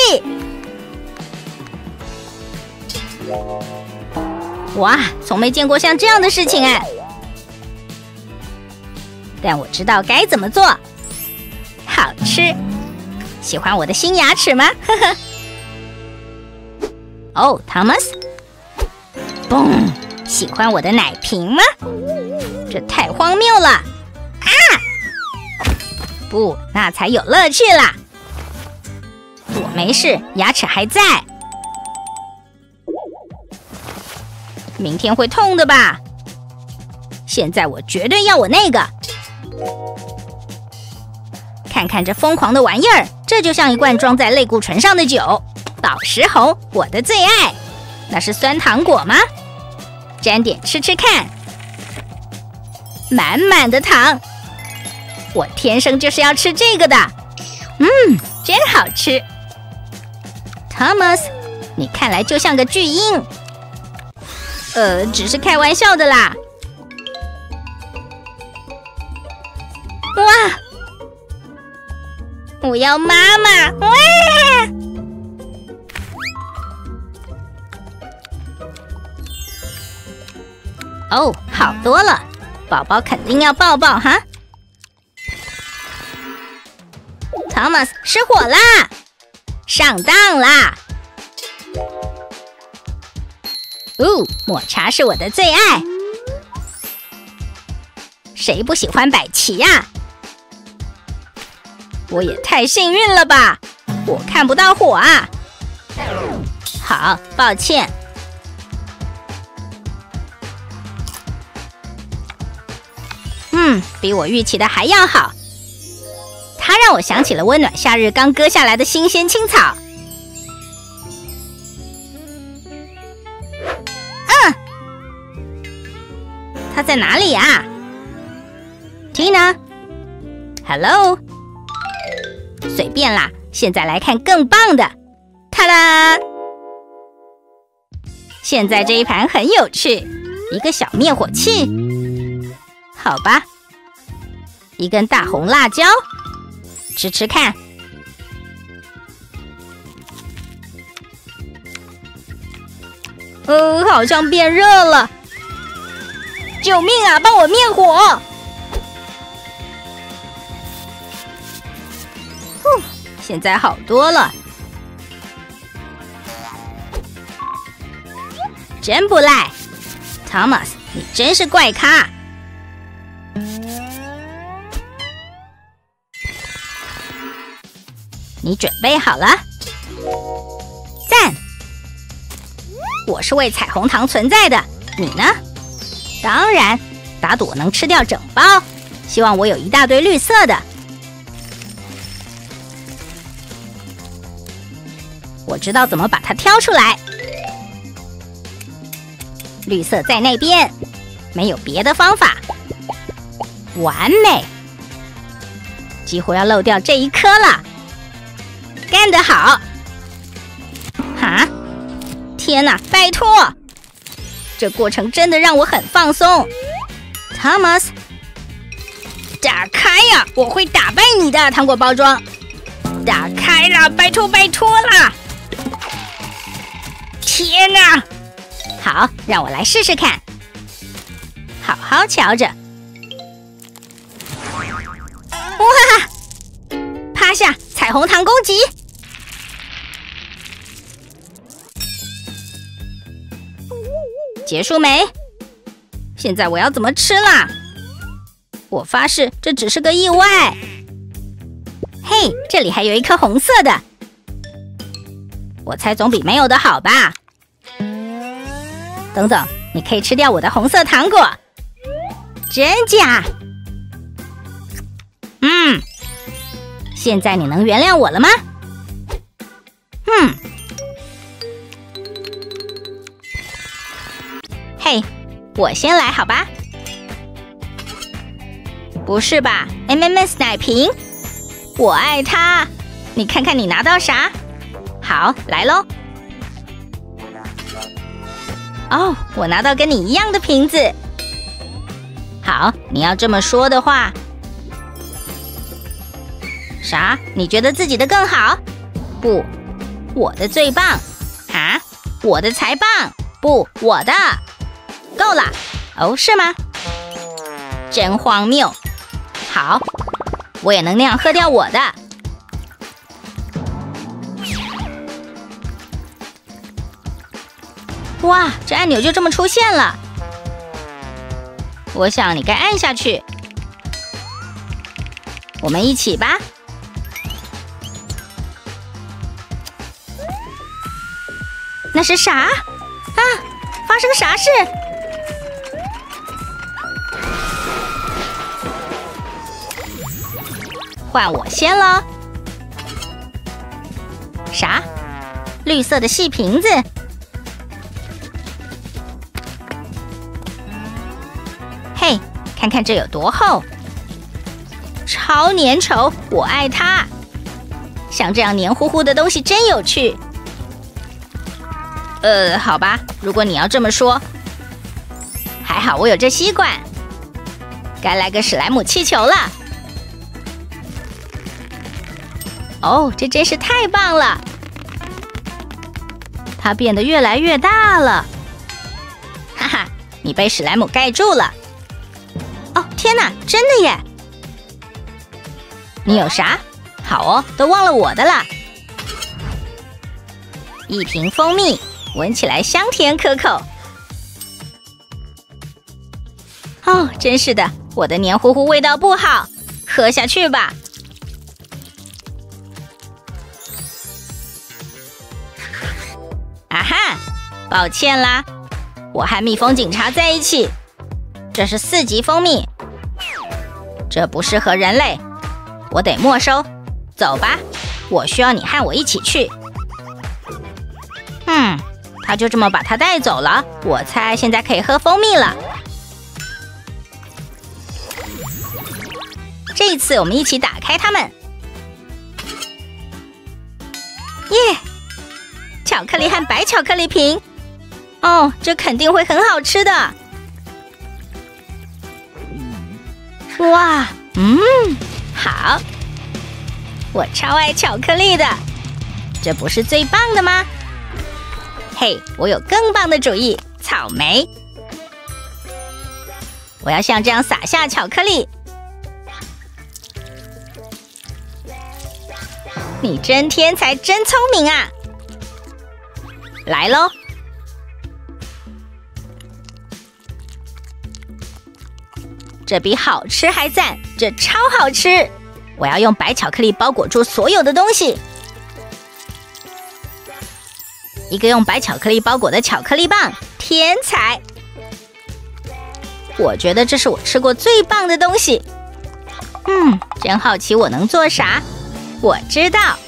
哇，从没见过像这样的事情哎！但我知道该怎么做，好吃。喜欢我的新牙齿吗？呵呵。哦 ，Thomas， 嘣，喜欢我的奶瓶吗？这太荒谬了！啊！不，那才有乐趣啦。我没事，牙齿还在。明天会痛的吧？现在我绝对要我那个。看看这疯狂的玩意儿，这就像一罐装在类固醇上的酒。宝石红，我的最爱。那是酸糖果吗？沾点吃吃看。满满的糖，我天生就是要吃这个的。嗯，真好吃。Thomas， 你看来就像个巨婴。呃，只是开玩笑的啦。哇！我要妈妈！哇！哦，好多了，宝宝肯定要抱抱哈。 Thomas 失火啦！上当啦！哦，抹茶是我的最爱。谁不喜欢百奇呀？我也太幸运了吧！我看不到火啊。好，抱歉。嗯，比我预期的还要好。它让我想起了温暖夏日刚割下来的新鲜青草。嗯，它在哪里啊 ？Tina，Hello， 随便啦。现在来看更棒的，哒啦！现在这一盘很有趣，一个小灭火器，好吧，一根大红辣椒，吃吃看。呃，好像变热了，救命啊！帮我灭火！呼，现在好多了。真不赖 ，Thomas， 你真是怪咖。你准备好了？赞！我是为彩虹糖存在的，你呢？当然，打赌我能吃掉整包。希望我有一大堆绿色的。我知道怎么把它挑出来。绿色在那边，没有别的方法。完美！几乎要漏掉这一颗了。干得好！哈！天哪，拜托！这过程真的让我很放松。Thomas， 打开呀！我会打败你的糖果包装。打开了，拜托拜托啦！天哪！好，让我来试试看。好好瞧着。哇！趴下，彩虹糖攻击！结束没？现在我要怎么吃啦？我发誓这只是个意外。嘿，这里还有一颗红色的，我猜总比没有的好吧？等等，你可以吃掉我的红色糖果。真假？嗯，现在你能原谅我了吗？嗯。嘿，我先来好吧？不是吧 ？M and M's 奶瓶，我爱它。你看看你拿到啥？好，来喽。哦，我拿到跟你一样的瓶子。好，你要这么说的话。啥？你觉得自己的更好？不，我的最棒。啊？我的才棒。不，我的。够了。哦，是吗？真荒谬。好，我也能那样喝掉我的。哇，这按钮就这么出现了。我想你该按下去。我们一起吧。那是啥？啊，发生啥事？换我先了。啥？绿色的细瓶子。嘿，看看这有多厚！超粘稠，我爱它。像这样黏糊糊的东西真有趣。呃，好吧，如果你要这么说。还好我有这吸管。该来个史莱姆气球了。哦，这真是太棒了！它变得越来越大了。哈哈，你被史莱姆盖住了。哦，天哪，真的耶！你有啥？ 好哦，都忘了我的了。一瓶蜂蜜，闻起来香甜可口。哦，真是的，我的黏糊糊味道不好，喝下去吧。啊哈，抱歉啦，我和蜜蜂警察在一起。这是四级蜂蜜，这不适合人类，我得没收。走吧，我需要你和我一起去。嗯，他就这么把它带走了。我猜现在可以喝蜂蜜了。这一次我们一起打开它们。耶！巧克力和白巧克力瓶。哦，这肯定会很好吃的。哇，嗯，好。我超爱巧克力的，这不是最棒的吗？嘿，我有更棒的主意，草莓。我要像这样撒下巧克力。你真天才，真聪明啊！来咯，这比好吃还赞，这超好吃！我要用白巧克力包裹住所有的东西。一个用白巧克力包裹的巧克力棒，天才！我觉得这是我吃过最棒的东西。嗯，真好奇我能做啥？我知道，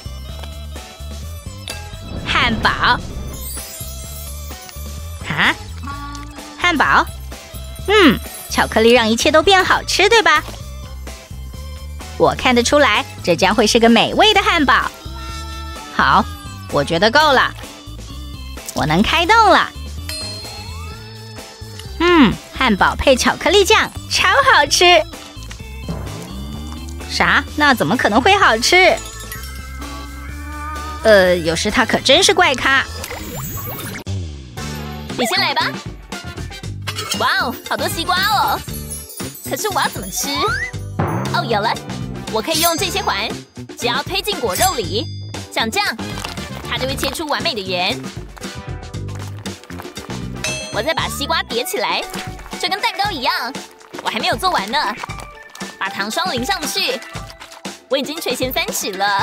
汉堡。啊，汉堡？嗯，巧克力让一切都变好吃，对吧？我看得出来，这将会是个美味的汉堡。好，我觉得够了，我能开动了。嗯，汉堡配巧克力酱，超好吃。啥？那怎么可能会好吃？呃，有时他可真是怪咖。 你先来吧。哇哦，好多西瓜哦！可是我要怎么吃？哦，有了，我可以用这些环，只要推进果肉里，像这样，它就会切出完美的圆。我再把西瓜叠起来，就跟蛋糕一样。我还没有做完呢。把糖霜淋上去，我已经垂涎三尺了。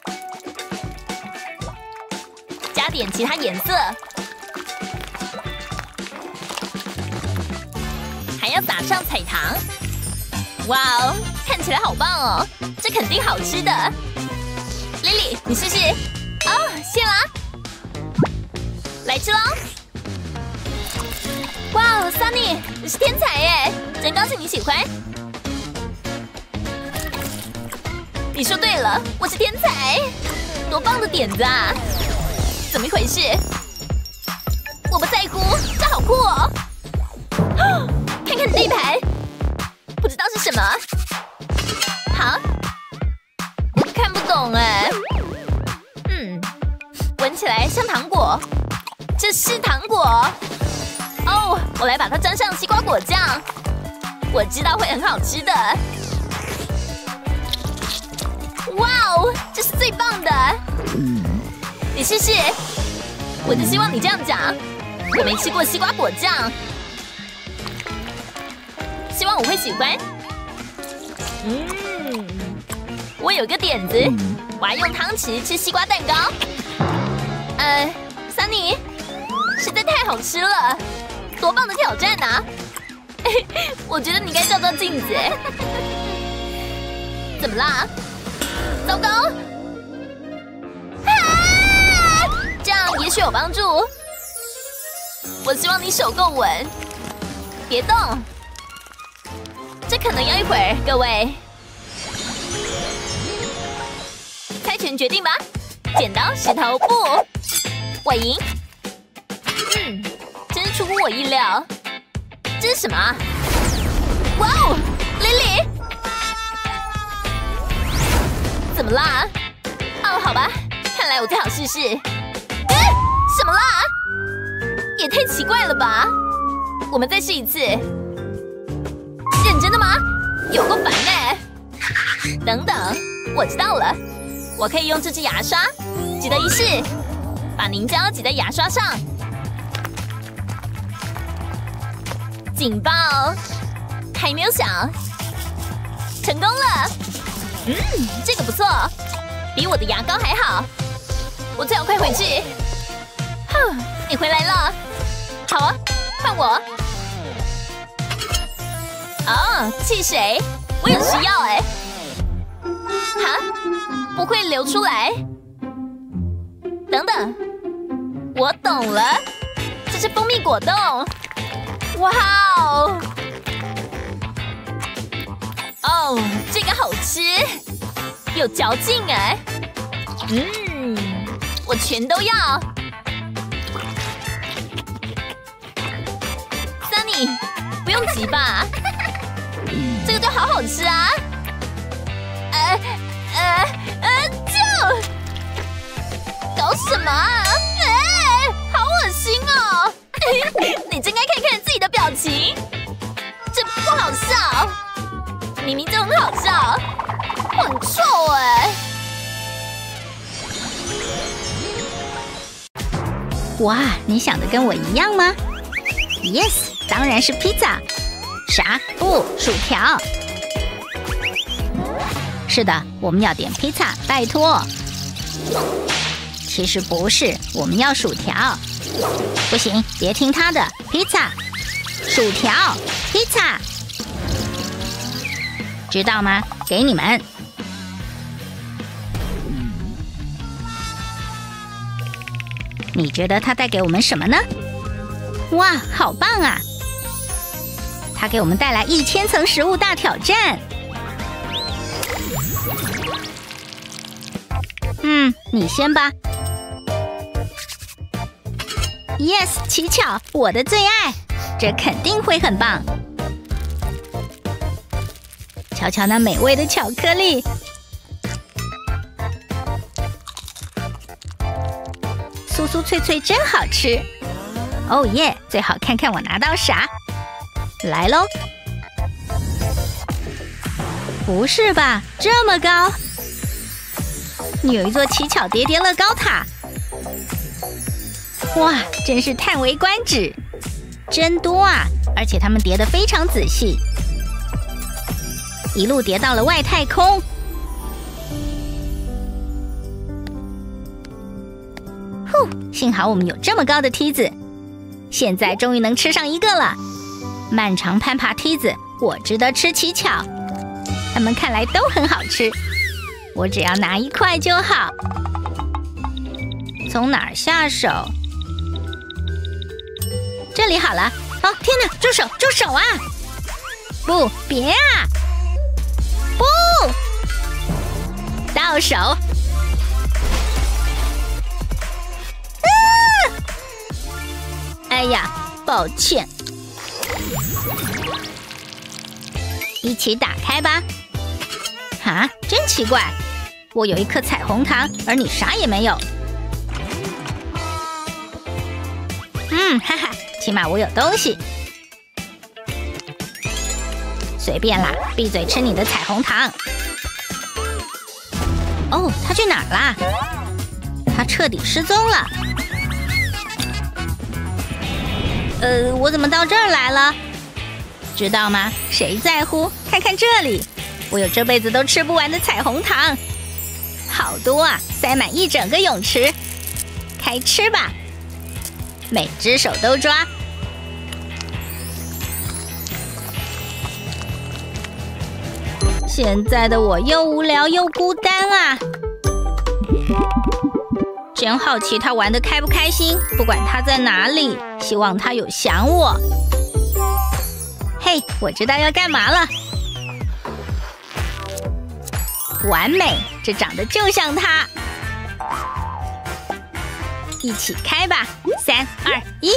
加点其他颜色，还要撒上彩糖。哇哦，看起来好棒哦！这肯定好吃的。Lily， 你试试。哦，谢啦。来吃喽！哇哦 ，Sunny， 你是天才耶！真高兴你喜欢。你说对了，我是天才，多棒的点子啊！怎么一回事？我不在乎，这好酷哦！看看地盘，不知道是什么。好，看不懂哎。嗯，闻起来像糖果，这是糖果。哦，我来把它沾上西瓜果酱，我知道会很好吃的。哇哦，这是最棒的！你试试，我就希望你这样讲。我没吃过西瓜果酱，希望我会喜欢。嗯，我有个点子，我要用汤匙吃西瓜蛋糕。呃，Sunny，实在太好吃了，多棒的挑战啊！我觉得你该照照镜子。怎么啦？糟糕！啊！这样也许有帮助。我希望你手够稳，别动。这可能要一会儿，各位。猜拳决定吧，剪刀石头布，我赢。嗯，真是出乎我意料。这是什么啊？哇哦 ，Lily！怎么啦？哦，好吧，看来我最好试试。哎，什么啦？也太奇怪了吧！我们再试一次。认真的吗？有够烦呢！等等，我知道了， 我可以用这支牙刷，值得一试。把凝胶挤在牙刷上，警报，还没有响，成功了。嗯，这个不错，比我的牙膏还好。我最好快回去。哼，你回来了，好啊，换我。哦，汽水，我有需要哎。哈，不会流出来。等等，我懂了，这是蜂蜜果冻。哇哦！哦，这个好吃，有嚼劲哎。嗯，我全都要。Sunny， 不用急吧？这个就好好吃啊！呃呃呃，就。搞什么啊？哎，好恶心哦！你真该看看自己的表情，这不好笑，明明就很好笑，很臭哎！ 哇，你想的跟我一样吗 ？Yes， 当然是披萨。啥？不，薯条。是的，我们要点披萨，拜托。其实不是，我们要薯条。不行，别听他的，披萨、薯条、披萨，知道吗？给你们。你觉得他带给我们什么呢？哇，好棒啊！他给我们带来一千层食物大挑战。嗯，你先吧。Yes， 奇巧，我的最爱，这肯定会很棒。瞧瞧那美味的巧克力，酥酥脆脆，真好吃。哦耶！最好看看我拿到啥。来喽！不是吧，这么高？你有一座奇巧叠叠乐高塔。哇，真是叹为观止，真多啊！而且它们叠得非常仔细，一路叠到了外太空。呼，幸好我们有这么高的梯子，现在终于能吃上一个了。漫长攀爬梯子，我值得吃奇巧，它们看来都很好吃，我只要拿一块就好。从哪儿下手？这里好了。哦，天哪！住手！住手啊！不，别啊！不，到手！啊！哎呀，抱歉。一起打开吧。哈，真奇怪，我有一颗彩虹糖，而你啥也没有。嗯，哈哈。起码我有东西，随便啦，闭嘴吃你的彩虹糖。哦，他去哪儿啦？他彻底失踪了。呃，我怎么到这儿来了？知道吗？谁在乎？看看这里，我有这辈子都吃不完的彩虹糖，好多啊，塞满一整个泳池。开吃吧，每只手都抓。现在的我又无聊又孤单啊！真好奇他玩得开不开心。不管他在哪里，希望他有想我。嘿，我知道要干嘛了。完美，这长得就像他。一起开吧，三二一！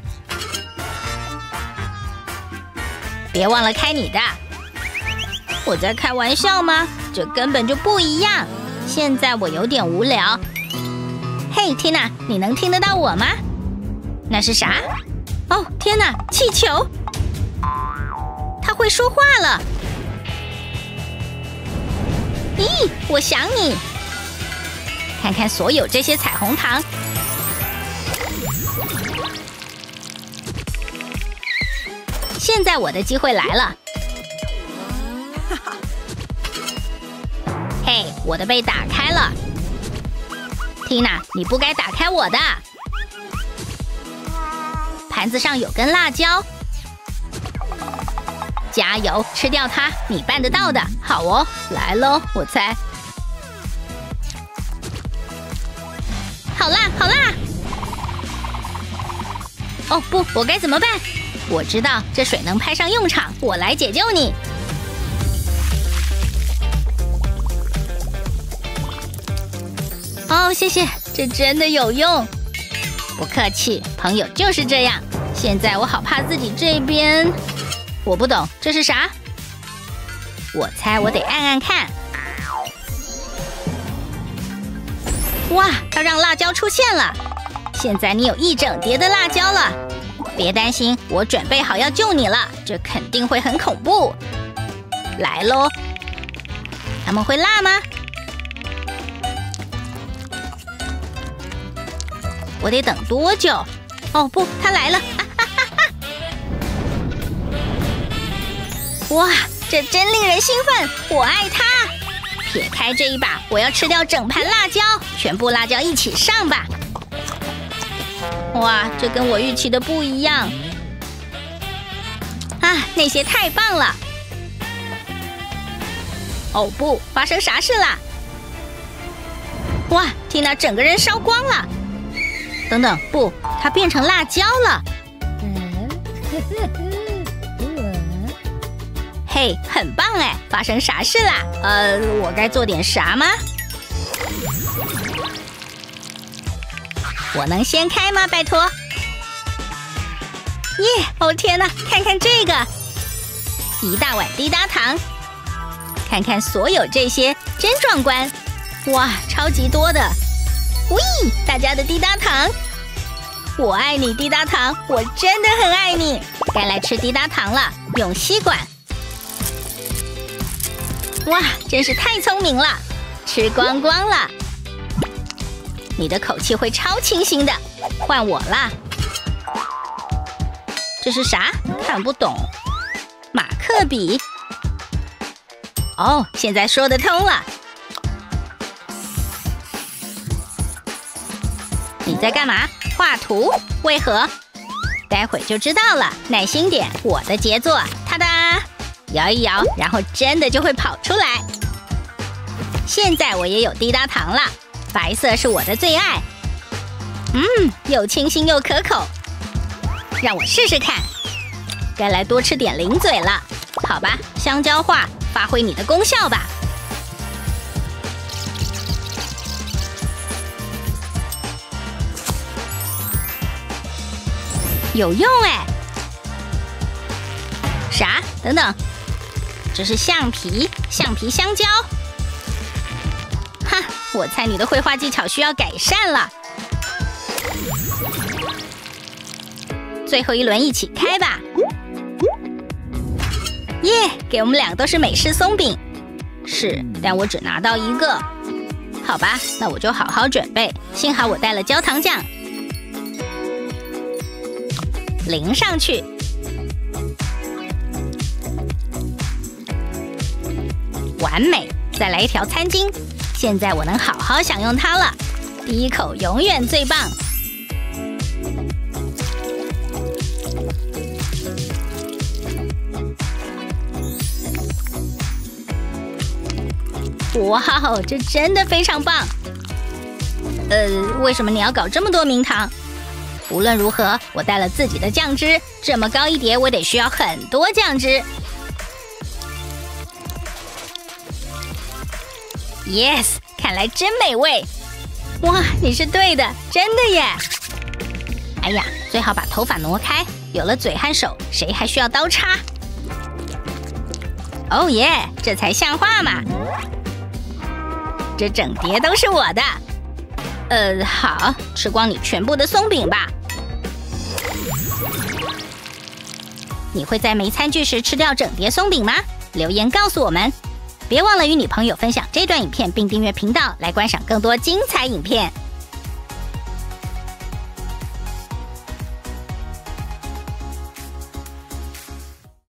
别忘了开你的。我在开玩笑吗？这根本就不一样。现在我有点无聊。嘿，缇娜，你能听得到我吗？那是啥？哦，天哪，气球！它会说话了。咦，我想你。 看看所有这些彩虹糖。现在我的机会来了。嘿，我的被打开了。Tina， 你不该打开我的。盘子上有根辣椒。加油，吃掉它，你办得到的。好哦，来喽，我猜。好辣，好辣！哦不，我该怎么办？我知道这水能派上用场，我来解救你。哦，谢谢，这真的有用。不客气，朋友就是这样。现在我好怕自己这边，我不懂这是啥。我猜我得按按看。哇，它让辣椒出现了。现在你有一整碟的辣椒了。别担心，我准备好要救你了。这肯定会很恐怖。来喽，他们会辣吗？我得等多久？哦不，他来了！啊哈哈哈！哇，这真令人兴奋！我爱它。撇开这一把，我要吃掉整盘辣椒，全部辣椒一起上吧！哇，这跟我预期的不一样。啊，那些太棒了！哦不，发生啥事啦？哇，缇娜整个人烧光了！等等，不，它变成辣椒了。嘿，很棒哎！发生啥事啦？呃，我该做点啥吗？我能先开吗？拜托。耶！哦天哪，看看这个，一大碗滴答糖，看看所有这些，真壮观！哇，超级多的。喂，大家的滴答糖，我爱你，滴答糖，我真的很爱你。该来吃滴答糖了，用吸管。哇，真是太聪明了，吃光光了。你的口气会超清新的，换我啦。这是啥？看不懂。马克笔。哦，现在说得通了。你在干嘛？画图？为何？待会就知道了。耐心点，我的杰作，哒哒，摇一摇，然后真的就会跑出来。现在我也有滴答糖了，白色是我的最爱。嗯，又清新又可口，让我试试看。该来多吃点零嘴了，好吧？香蕉画，发挥你的功效吧。有用哎！啥？等等，这是橡皮，橡皮香蕉。哈，我猜你的绘画技巧需要改善了。最后一轮一起开吧！耶，给我们两个都是美式松饼。是，但我只拿到一个。好吧，那我就好好准备。幸好我带了焦糖酱。淋上去，完美！再来一条餐巾，现在我能好好享用它了。第一口永远最棒。哇哦，这真的非常棒！呃，为什么你要搞这么多名堂？无论如何，我带了自己的酱汁，这么高一碟，我得需要很多酱汁。Yes， 看来真美味。哇，你是对的，真的耶！哎呀，最好把头发挪开，有了嘴和手，谁还需要刀叉？哦耶，这才像话嘛！这整碟都是我的。呃，好，吃光你全部的松饼吧。你会在没餐具时吃掉整碟松饼吗？留言告诉我们。 别忘了与女朋友分享这段影片，并订阅频道来观赏更多精彩影片。